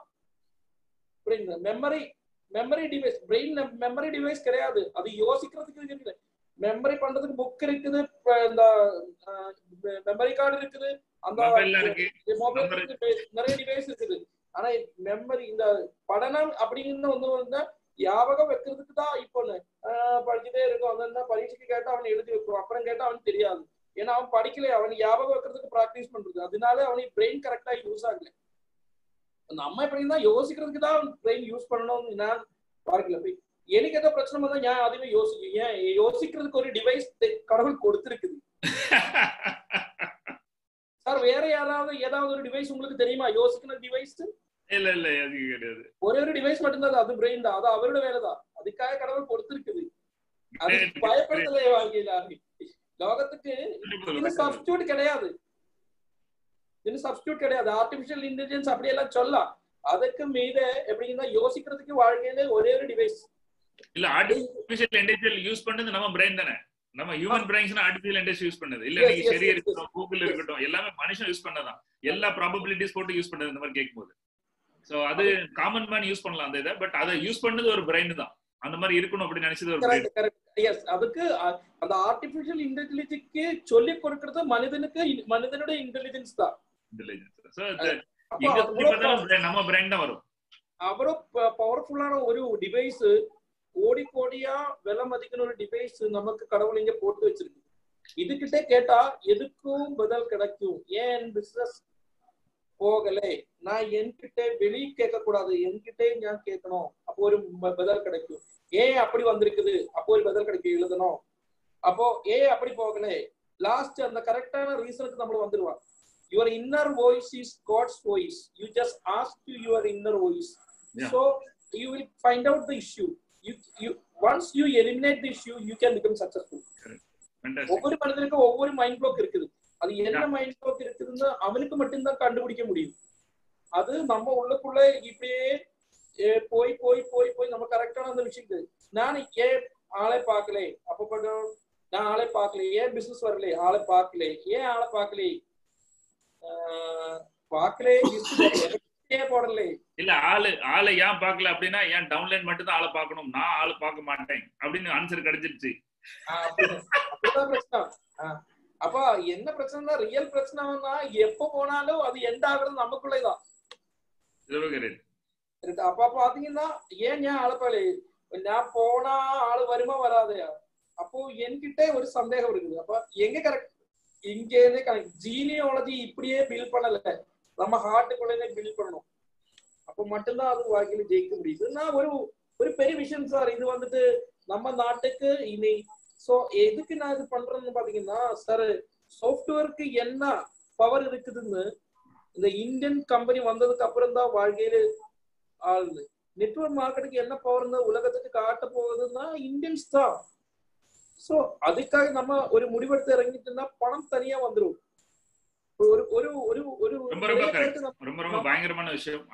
memory device. Brain memory device கிடையாது, அது யோசிக்கிறதுக்கு இருக்குது. மெமரி பண்றதுக்கு புக் இருக்குது, இந்த மெமரி கார்டு இருக்குது, அந்த மொபைல் நிறைய டிவைஸ் இருக்குது. ஆனா மெமரி இந்த படனம் அப்படின்னு ஒண்ணு ஞாபகம் வைக்கிறதுக்கு தான் இப்போ படிச்சுட்டே இருக்கும். அந்த பரீட்சைக்கு கேட்டா அவன் எழுதி வைக்கும், அப்புறம் கேட்டா அவனுக்கு தெரியாது. ஏன்னா அவன் படிக்கல, அவன் ஞாபகம் வைக்கிறதுக்கு பிராக்டிஸ் பண்றது. அதனால அவனுக்கு பிரெயின் கரெக்டா யூஸ் ஆகல. நம்ம எப்படின்னா யோசிக்கிறதுக்கு தான் பிரெயின் யூஸ் பண்ணணும்னு நான் பார்க்கல. எனக்கு எந்த பிரச்சனை வந்தா நான் அதுவே யோசிக்கும். ஏன் யோசிக்கிறதுக்கு ஒரு டிவைஸ் கடவுள் கொடுத்திருக்குது சார். வேற ஏதாவது ஒரு டிவைஸ் உங்களுக்கு தெரியுமா யோசிக்கிற டிவைஸ்? இல்ல அது கிடையாது. ஒரே ஒரு டிவைஸ் மட்டும்தான், அது பிரெயின் தான். அது அவரோட வேலைதான், அதுக்காக கடவுள் கொடுத்திருக்குது. அது பயப்படுத்தல வாழ்க்கையில. லோகத்துக்கு இது சப்ஸ்டிடியூட் கிடையாது, ஆர்டிபிஷியல் இன்டெலிஜென்ஸ் அப்படியெல்லாம் சொல்லலாம். அதுக்கு மீத எப்படின்னா யோசிக்கிறதுக்கு வாழ்க்கையில ஒரே ஒரு டிவைஸ் இல்ல. ஆர்டிபிஷியல் இன்டெலிஜென்ஸ் யூஸ் பண்ணது நம்ம பிரெயின் தானே. நம்ம ஹியூமன் பிரெயின்ஸ்னா ஆர்டிபிஷியல் இன்டெலிஜென்ஸ் யூஸ் பண்ணது இல்ல. நீங்க சரி இருக்கட்டும், கூகுள் இருக்கட்டும், எல்லாமே மனுஷன் யூஸ் பண்ணதான். எல்லா ப்ராபபிலிட்டிஸ் போட்டு யூஸ் பண்ணது இந்த மாதிரி கேட்கும்போது. சோ அது காமன் மேன் யூஸ் பண்ணலாம் அந்த இதை. பட் அதை யூஸ் பண்ணது ஒரு பிரெயின் தான். அந்த மாதிரி இருக்கணும் அப்படி நினைச்சது ஒரு பிரெயின். எஸ், அதுக்கு அந்த ஆர்டிபிஷியல் இன்டெலிஜென்ஸ்க்கு சொல்லி கொடுக்கிறது மனிதனுடைய இன்டெலிஜென்ஸ் தான். இன்டெலிஜென்ஸ். சோ எங்க நம்ம பிரெயின் தான் வரும். அவ்வளவு பவர்ஃபுல்லான ஒரு டிவைஸ், கோடி கோடியா விலை மதிக்கிற ஒரு டிவைஸ் நமக்கு கடவுள் இங்க போட்டு வச்சிருக்கு. இதுகிட்ட கேட்டா எதுக்கும் பதில் கிடைக்கும். ஏன் பிசினஸ் போகலை, நான் என்கிட்ட வெளியே கேட்க கூடாது, என்கிட்ட நான் கேட்கணும், அப்போ ஒரு பதில் கிடைக்கும். ஏன் அப்படி வந்திருக்குது, அப்போ ஒரு பதில் கிடைக்கும், எழுதணும். அப்போ ஏன் அப்படி போகலை, லாஸ்ட் அந்த கரெக்டான ரீசனுக்கு நம்ம வந்துருவான். Your inner voice is God's voice. You just ask to your inner voice. Yeah. So you will find out the issue. Once you eliminate the issue, you can become successful. ஒவ்வொரு மனிதனுக்கும் ஒவ்வொரு mind black இருக்குது. அது என்ன mind black இருக்குதுன்னு அவனுக்கு மட்டும்தான் கண்டுபிடிக்க முடியும். அது நம்ம உள்ளுக்குள்ள இப்படியே போய் போய் போய் போய் நம்ம கரெக்டான அந்த விஷயத்துக்கு நான் ஏன் ஆளை பார்க்கல, அப்ப நான் ஆளை பார்க்கல, ஏன் பிசினஸ் வரல, ஆளை பார்க்கல, ஏன் ஆளை பார்க்கல போடல இல்ல ஆளை ஏன் பார்க்கல அப்படின்னா ஏன் டவுன்லைன் மட்டும் தான் ஆளை பார்க்கணும், நான் ஆளை பார்க்க மாட்டேன் அப்படின்னு ஆன்சர் கிடைச்சிருச்சு. அப்ப என்ன பிரச்சனை, ரியல் பிரச்சனைனா எப்ப போனாலும் அது எந்த ஆகுறது நமக்குள்ளதான். அப்ப பாத்தீங்கன்னா ஏன் ஞான் ஆளப்பாளே நான் போனா ஆளு வருமா வராதையா, அப்போ என்கிட்ட ஒரு சந்தேகம் இருக்குது. அப்ப எங்க கரெக்ட், இங்கே ஜீனியாலஜி இப்படியே பில்ட் பண்ணல, நம்ம ஹார்ட்டுக்குள்ளே பில்ட் பண்ணணும். அப்ப மட்டும்தான் அது வாழ்க்கையில ஜெயிக்க முடியுது. நான் ஒரு பெரிய விஷயம் சார். இது வந்துட்டு நம்ம நாட்டுக்கு இனி சோ எதுக்கு நான் இது பண்றேன்னு பாத்தீங்கன்னா சார், சாஃப்ட்வேருக்கு என்ன பவர் இருக்குதுன்னு இந்த இந்தியன் கம்பெனி வந்ததுக்கு அப்புறம் தான் வாழ்க்கையில ஆளுது. நெட்வொர்க் மார்க்கெட்டுக்கு என்ன பவர் இருந்தா உலகத்துக்கு காட்ட போகுதுன்னா இந்தியன்ஸ் தான். சோ அதுக்காக நம்ம ஒரு முடிவெடுத்து இறங்கிட்டோம்னா பணம் தனியா வந்துடும். பயங்கரமான விஷயம்.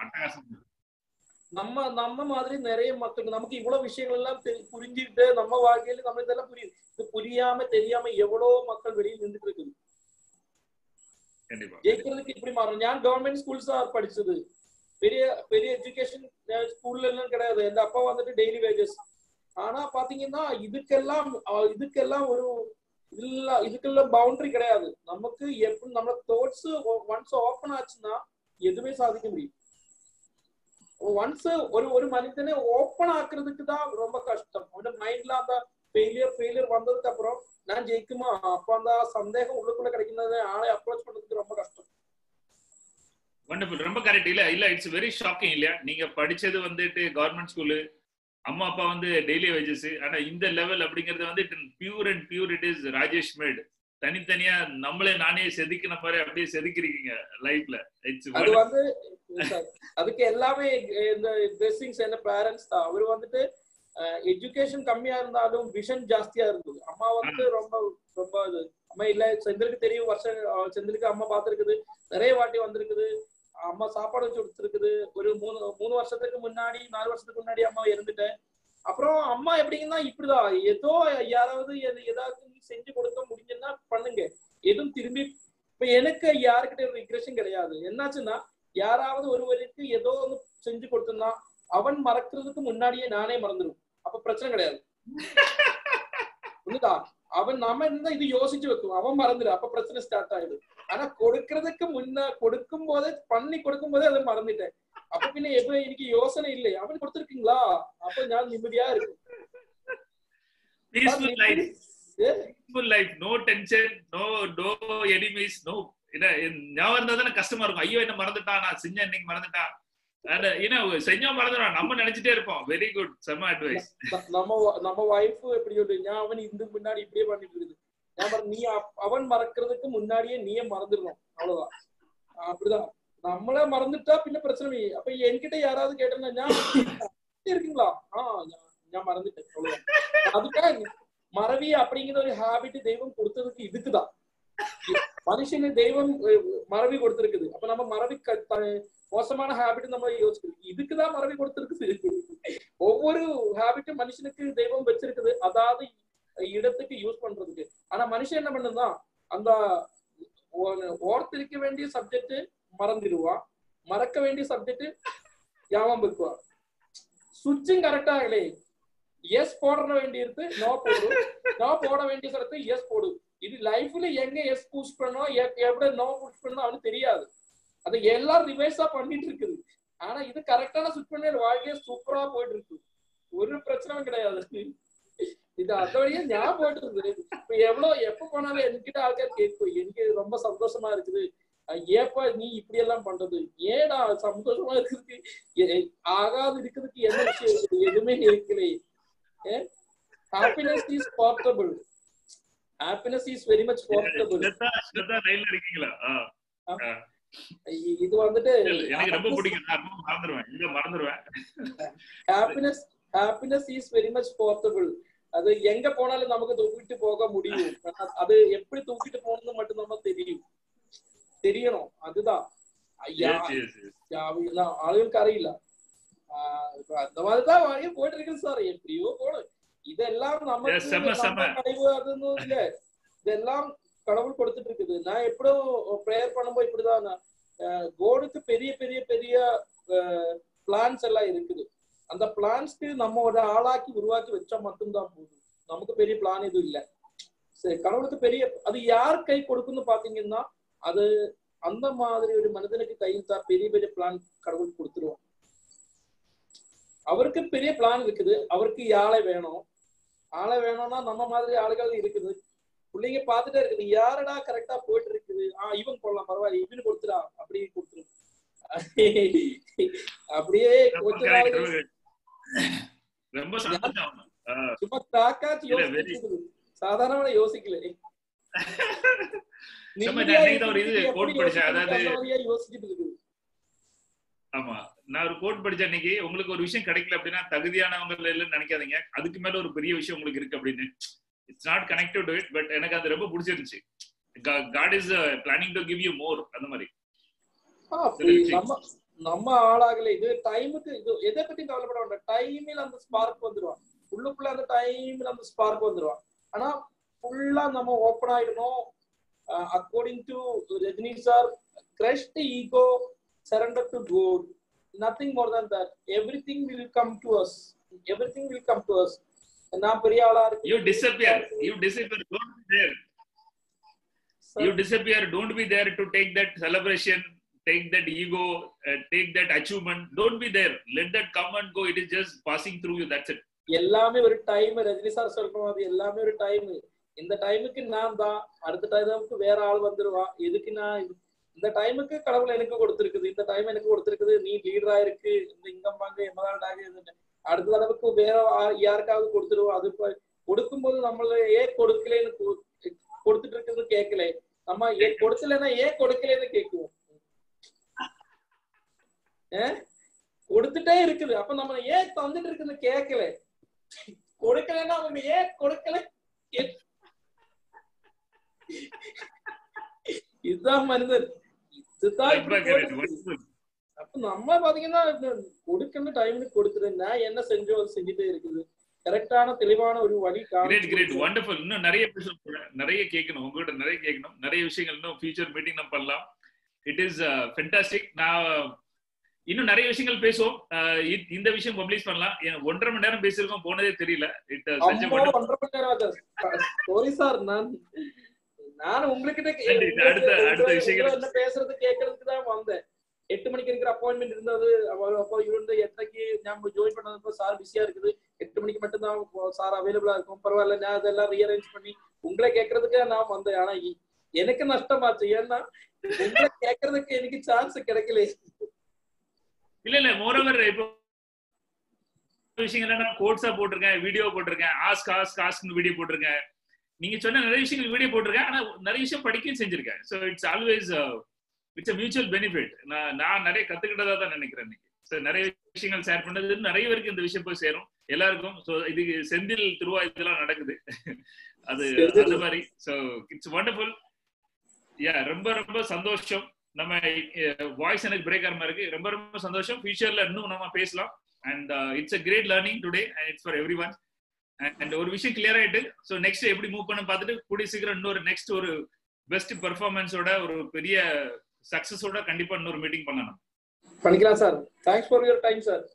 நம்ம மாதிரி நிறைய மக்களுக்கு நமக்கு இவ்வளவு விஷயங்கள் எல்லாம் புரிஞ்சுக்கிட்டு நம்ம வாழ்க்கையில நம்ம இதெல்லாம் புரியுது, புரியாம தெரியாம எவ்வளவு மக்கள் வெளியே நின்றுட்டு இருக்குது. ஜெயிக்கிறதுக்கு இப்படி மாறும். நான் கவர்மெண்ட் ஸ்கூல்ஸ் தான் படிச்சது, பெரிய பெரிய எஜுகேஷன் ஸ்கூல்ல எல்லாம் கிடையாது. எங்க அப்பா வந்துட்டு டெய்லி வேஜஸ். ஆனா பாத்தீங்கன்னா இதுக்கெல்லாம் ஒரு இதுக்கெல்லாம் பவுண்டரி கிடையாது. நமக்கு எப்படி நம்ம தாட்ஸ் ஒன்ஸ் ஓப்பன் ஆச்சுன்னா எதுவுமே சாதிக்க முடியும். ஒன்ஸ் ஒரு மனிதனை ஓப்பன் ஆக்குறதுக்கு தான் ரொம்ப கஷ்டம். அவனோட மைண்ட்ல அந்த ஃபெயிலியர் வந்ததுக்கு அப்புறம் நான் ஜெயிக்குமா, அப்ப அந்த சந்தேகம் உள்ளுக்குள்ள கிடைக்கிறது ஆளை அப்ரோச் பண்றதுக்கு ரொம்ப கஷ்டம். வண்டர்ஃபுல், ரொம்ப கரெக்ட். இல்ல இட்ஸ் வெரி ஷாக்கிங் இல்லையா? நீங்க படிச்சது வந்துட்டு கவர்மெண்ட் ஸ்கூலு, அம்மா அப்பா வந்து டெய்லி வேஜஸ். ஆனா இந்த லெவல் அப்படிங்கறது வந்து pure and pure it is Rajesh made. தனித்தனியா நம்மளே நானே செதுக்கின மாதிரி அப்படியே செதுக்கிறீங்க லைஃப்ல. அது வந்து அதுக்கு எல்லாமே இந்த பிளெஸிங்ஸ் என்ன பேரண்ட்ஸ் தான். அவரு வந்துட்டு எஜுகேஷன் கம்மியா இருந்தாலும் விஷன் ஜாஸ்தியா இருந்தது. அம்மா வந்து ரொம்ப ரொம்ப இது அம்மா இல்ல செந்திலுக்கு தெரியும், வருஷம் செந்திலுக்கு அம்மா பாத்துருக்குது, நிறைய வாட்டி வந்திருக்குது. அம்மா சாப்பாடு வச்சு கொடுத்துருக்குது. ஒரு 3 வருஷத்துக்கு முன்னாடி 4 வருஷத்துக்கு முன்னாடி அம்மா இருந்துட்டேன். அப்புறம் அம்மா எப்படிங்கன்னா இப்படிதான், ஏதோ யாராவது ஏதாவது செஞ்சு கொடுக்க முடிஞ்சுன்னா பண்ணுங்க, எதுவும் திரும்பி. இப்ப எனக்கு யாருக்கிட்ட ஒரு ரிக்ரெஷன் கிடையாது. என்னாச்சுன்னா யாராவது ஒருவருக்கு ஏதோ ஒன்று செஞ்சு கொடுத்தோம்னா அவன் மறக்கிறதுக்கு முன்னாடியே நானே மறந்துடும். அப்ப பிரச்சனை கிடையாது. புரியுதா? அவன் நாம இருந்தா இது யோசிச்சு வைக்கும், அவன் மறந்துடு, அப்ப பிரச்சனை ஸ்டார்ட் ஆயிடுது. ஆனா கொடுக்கறதுக்கு கொடுக்கும் போதே கொடுக்கும் போதே அதை மறந்துட்டேன். அப்ப பின்ன எப்ப எனக்கு யோசனை இல்லை, அவன் கொடுத்துருக்கீங்களா, அப்ப நான் நிம்மதியா இருக்கும். Peaceful life, no tension, no enemies, no. ஞாபகம் இருந்தா தானே கஷ்டமா இருக்கும். ஐயோ என்ன மறந்துட்டான், நான் செஞ்ச இன்னைக்கு மறந்துட்டான், செஞ்சா மறந்துடும் நம்ம நினைச்சிட்டே இருப்போம். வெரி குட், செம்ம அட்வைஸ். நம்ம வைஃப் எப்படி சொல்றீங்க, அவன் இந்த முன்னாடி இப்படியே பண்ணிட்டு இருக்குது, நீ அவன் மறக்கிறதுக்கு முன்னாடியே நீயே மறந்துடணும், அவ்வளவுதான். அப்படிதான் நம்மளே மறந்துட்டா பின்ன பிரச்சனை. அப்ப என்கிட்ட யாராவது கேட்டேன்னா ஞாபகம் இருக்கீங்களா, நான் மறந்துட்டேன், அவ்வளவுதான். அதுக்காக மறவி அப்படிங்கிற ஒரு ஹாபிட் தெய்வம் கொடுத்ததுக்கு இதுக்குதான். மனுஷனு தெய்வம் மறவி கொடுத்திருக்குது. அப்ப நம்ம மறவி மோசமான ஹாபிட் நம்ம யோசிக்கணும், இதுக்குதான் மறவி கொடுத்திருக்குது. ஒவ்வொரு ஹாபிட்டும் மனுஷனுக்கு தெய்வம் வச்சிருக்குது, அதாவது இடத்துக்கு யூஸ் பண்றதுக்கு. ஆனா மனுஷன் என்ன பண்ணுதான், அந்த ஓர்த்திருக்க வேண்டிய சப்ஜெக்ட் மறந்துடுவான், மறக்க வேண்டிய சப்ஜெக்ட் ஞாபகம் இருக்குவான். சுவிட்சும் கரெக்டா ஆகலே, எஸ் போட வேண்டியிருக்கு நோ போடு, நோ போட வேண்டிய சடத்து எஸ் போடு. இது லைஃப்ல எங்க எஸ் புஷ் பண்ணோம் எப்படி நோ புஷ் பண்ணோம் அவனுக்கு தெரியாது. அதை எல்லாம் ரிவர்ஸா பண்ணிட்டு இருக்குது. ஆனா இது கரெக்டான சுவிட்ச் பண்ணி வாழ்க்கையே சூப்பரா போயிட்டு இருக்கு, ஒரு பிரச்சனையும் கிடையாது. இது அந்த வழியா ஞாபகம் போயிட்டு இருக்குது. இப்ப எவ்வளவு எப்ப போனாலும் என்கிட்ட ஆட்கள் கேட்கும், எனக்கு ரொம்ப சந்தோஷமா இருக்குது, ஏப்பா நீ இப்படி எல்லாம் பண்றது, ஏடா சந்தோஷமா இருக்கிறதுக்கு ஆகாது இருக்கிறதுக்கு என்ன விஷயம் இருக்குது, எதுவுமே இருக்கலையே. Happiness is portable, happiness is very much portable. இது வந்துட்டு எனக்கு ரொம்ப பிடிக்கும், நான் மறந்துடுவேன், இத மறந்துடுவேன். Happiness is very much portable. அது எங்க போனாலும் நமக்கு தூக்கிட்டு போக முடியும், அது எப்படி தூக்கிட்டு போகணும்னு மட்டும் நம்ம தெரியணும். அதுதான் ஆளுகளுக்கு அறியில. அந்த மாதிரிதான் வாங்கி போயிட்டு இருக்குது சார், எப்படியோ போடும். இதெல்லாம் நம்ம கழிவு அதுன்னு இல்ல, இதெல்லாம் கடவுள் கொடுத்துட்டு இருக்குது. நான் எப்படியும் ப்ரேயர் பண்ணும்போது இப்படிதான், கோடுக்கு பெரிய பெரிய பெரிய பிளான்ஸ் எல்லாம் இருக்குது. அந்த பிளான்ஸ்க்கு நம்ம ஒரு ஆளாக்கி உருவாக்கி வச்சா மட்டும்தான் போதும், நமக்கு பெரிய பிளான் எதுவும் இல்லை. சரி, கடவுளுக்கு பெரிய அது யார் கை கொடுக்குன்னு பாத்தீங்கன்னா, அது அந்த மாதிரி ஒரு மனிதனுக்கு கையில் தான் பெரிய பெரிய பிளான் கடவுள் கொடுத்துருவோம். அவருக்கு பெரிய பிளான் இருக்குது, அவருக்கு ஆளை வேணும். ஆளை வேணும்னா நம்ம மாதிரி ஆளுகள் இருக்குது, பிள்ளைங்க பாத்துட்டே இருக்குது, யாரடா கரெக்டா போயிட்டு இருக்குது, இவன் போடலாம் பரவாயில்ல, இவனு கொடுத்துடா, அப்படி கொடுத்துரும். அப்படியே கொஞ்ச நாள் ரொம்ப சந்தோஷம். சும்மா தாக்காச்சு யோசிச்சு, சாதாரணமா யோசிக்கல. ஆமா, நான் ஒரு கோட் படிச்ச அன்னைக்கு, உங்களுக்கு ஒரு விஷயம் கிடைக்கல அப்படின்னா தகுதியானவங்க இல்லைன்னு நினைக்காதீங்க, அதுக்கு மேல ஒரு பெரிய விஷயம் உங்களுக்கு இருக்கு அப்படின்னு. It's not connected to it, but எனக்கு அது ரொம்ப பிடிச்சிருந்துச்சு. God is planning to give you more, அந்த மாதிரி. நம்ம ஆளாகல, இது டைமுக்கு இது எதை பத்தி கவலைப்பட வேண்டாம், டைமில் அந்த ஸ்பார்க் வந்துருவான், உள்ளுக்குள்ள அந்த டைமில் அந்த ஸ்பார்க் வந்துருவான். ஆனா ஃபுல்லா நம்ம ஓப்பன் ஆயிடணும். According to Rajini sir, crush the ego, surrender to God, nothing more than that. Everything will come to us, everything will come to us. நான் பெரிய ஆளா இருக்கு, you disappear, don't be there. You disappear, don't be there to take that celebration, take that ego, take that achievement. Don't be there, let that come and go. It is just passing through you, that's it. எல்லாமே ஒரு time. Rajini sir சொல்றோம், அது எல்லாமே ஒரு time. இந்த டைமுக்கு நான் தான், அடுத்த டைமுக்கு வேற ஆள் வந்துருவான். எதுக்கு நான் இந்த டைமுக்கு கடவுள் எனக்கு கொடுத்துருக்குது, இந்த டைம் எனக்கு கொடுத்துருக்குது, நீ லீடரா இருக்கு, இந்த இங்கம் வாங்க எமதாண்டாக, அடுத்த தடவைக்கு வேற யாருக்காவது கொடுத்துருவோம். அது கொடுக்கும்போது நம்மள ஏன் கொடுக்கலன்னு கொடுத்துட்டு இருக்குன்னு கேட்கல, நம்ம ஏன் கொடுக்கலன்னா ஏன் கொடுக்கலன்னு கேட்குவோம். கொடுத்துட்டே இருக்குது, அப்ப நம்ம ஏன் தந்துட்டு இருக்குன்னு கேட்கல, கொடுக்கலன்னா அவங்க ஏன் கொடுக்கல. இதுதான் மனிதன், இதுதான். அப்ப நம்ம பாத்தீங்கன்னா கொடுக்கணும் டைமுக்கு கொடுக்குறேன், நான் என்ன செஞ்சோ அது செஞ்சுட்டே இருக்குது. கரெக்டான தெளிவான ஒரு வழி. Great, wonderful. இன்னும் நிறைய பேசணும், நிறைய கேட்கணும், உங்ககிட்ட நிறைய கேட்கணும், நிறைய விஷயங்கள் இன்னும் ஃபியூச்சர் மீட்டிங் நம்ம பண்ணலாம். It is fantastic. நான் இன்னும் நிறைய விஷயங்கள் பேசுவோம். இந்த விஷயம் பப்ளிஷ் பண்ணலாம். 1.5 மணி நேரம் பேசிருக்கோம், போனதே தெரியல. 1.5 மணி நேரம் சாரி சார். நான் உங்ககிட்ட அடுத்த விஷயங்கள் என்ன பேசுறது கேட்கறதுக்கு தான் வந்தேன். 8 மணிக்கு இருக்கிற அப்பாயின்மெண்ட் இருந்தது. அப்போ இருந்து 8:30க்கு நம்ம ஜாயின் பண்ணதுப்போ சார் பிஸியா இருக்குது, 8 மணிக்கு மட்டும் தான் சார் அவைலபிளா இருக்கும். பரவாயில்ல, நான் அதெல்லாம் ரீஅரேஞ்ச் பண்ணி உங்களை கேட்கறதுக்கு நான் வந்தேன். ஆனா எனக்கு நஷ்டமாச்சு, ஏன்னா உங்களை கேட்கறதுக்கு எனக்கு சான்ஸ் கிடைக்கல. இல்ல மோரோவர் இப்போ விஷயங்கள் நான் கோட்ஸா போட்டிருக்கேன், வீடியோ போட்டிருக்கேன், ஆஸ்க் வீடியோ போட்டிருக்கேன். நீங்க சொன்ன நிறைய விஷயங்கள் வீடியோ போட்டிருக்கேன், ஆனா நிறைய விஷயம் படிக்கவும் செஞ்சிருக்கேன். So it's always it's a mutual benefit. நான் நிறைய கத்துக்கிட்டதா தான் நினைக்கிறேன். நிறைய விஷயங்கள் ஷேர் பண்ணது நிறைய பேருக்கு இந்த விஷயம் போய் சேரும் எல்லாருக்கும். ஸோ இது செந்தில் திருவா இதெல்லாம் நடக்குது, அது அந்த மாதிரி. So it's wonderful. ரொம்ப ரொம்ப சந்தோஷம். நம்ம வாய்ஸ் எனக்கு பிரேக் ஆகிற மாதிரி இருக்கு. ரொம்ப ரொம்ப சந்தோஷம். ஃபியூச்சர்ல இன்னும் நம்ம பேசலாம். And it's a great learning today and it's for everyone. And ஒரு விஷயம் கிளியர் ஆயிட்டு, ஸோ நெக்ஸ்ட் எப்படி மூவ் பண்ண பார்த்துட்டு கூடிய சீக்கிரம் இன்னொரு நெக்ஸ்ட் ஒரு பெஸ்ட் பெர்ஃபார்மன்ஸோட ஒரு பெரிய சக்சஸோட கண்டிப்பா இன்னொரு மீட்டிங் பண்ணணும். பண்ணிக்கலாம் sir. Thanks for your time sir.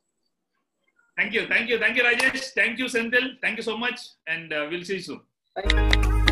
Thank you Rajesh, thank you Senthil, thank you so much, and we'll see you soon. Thank you.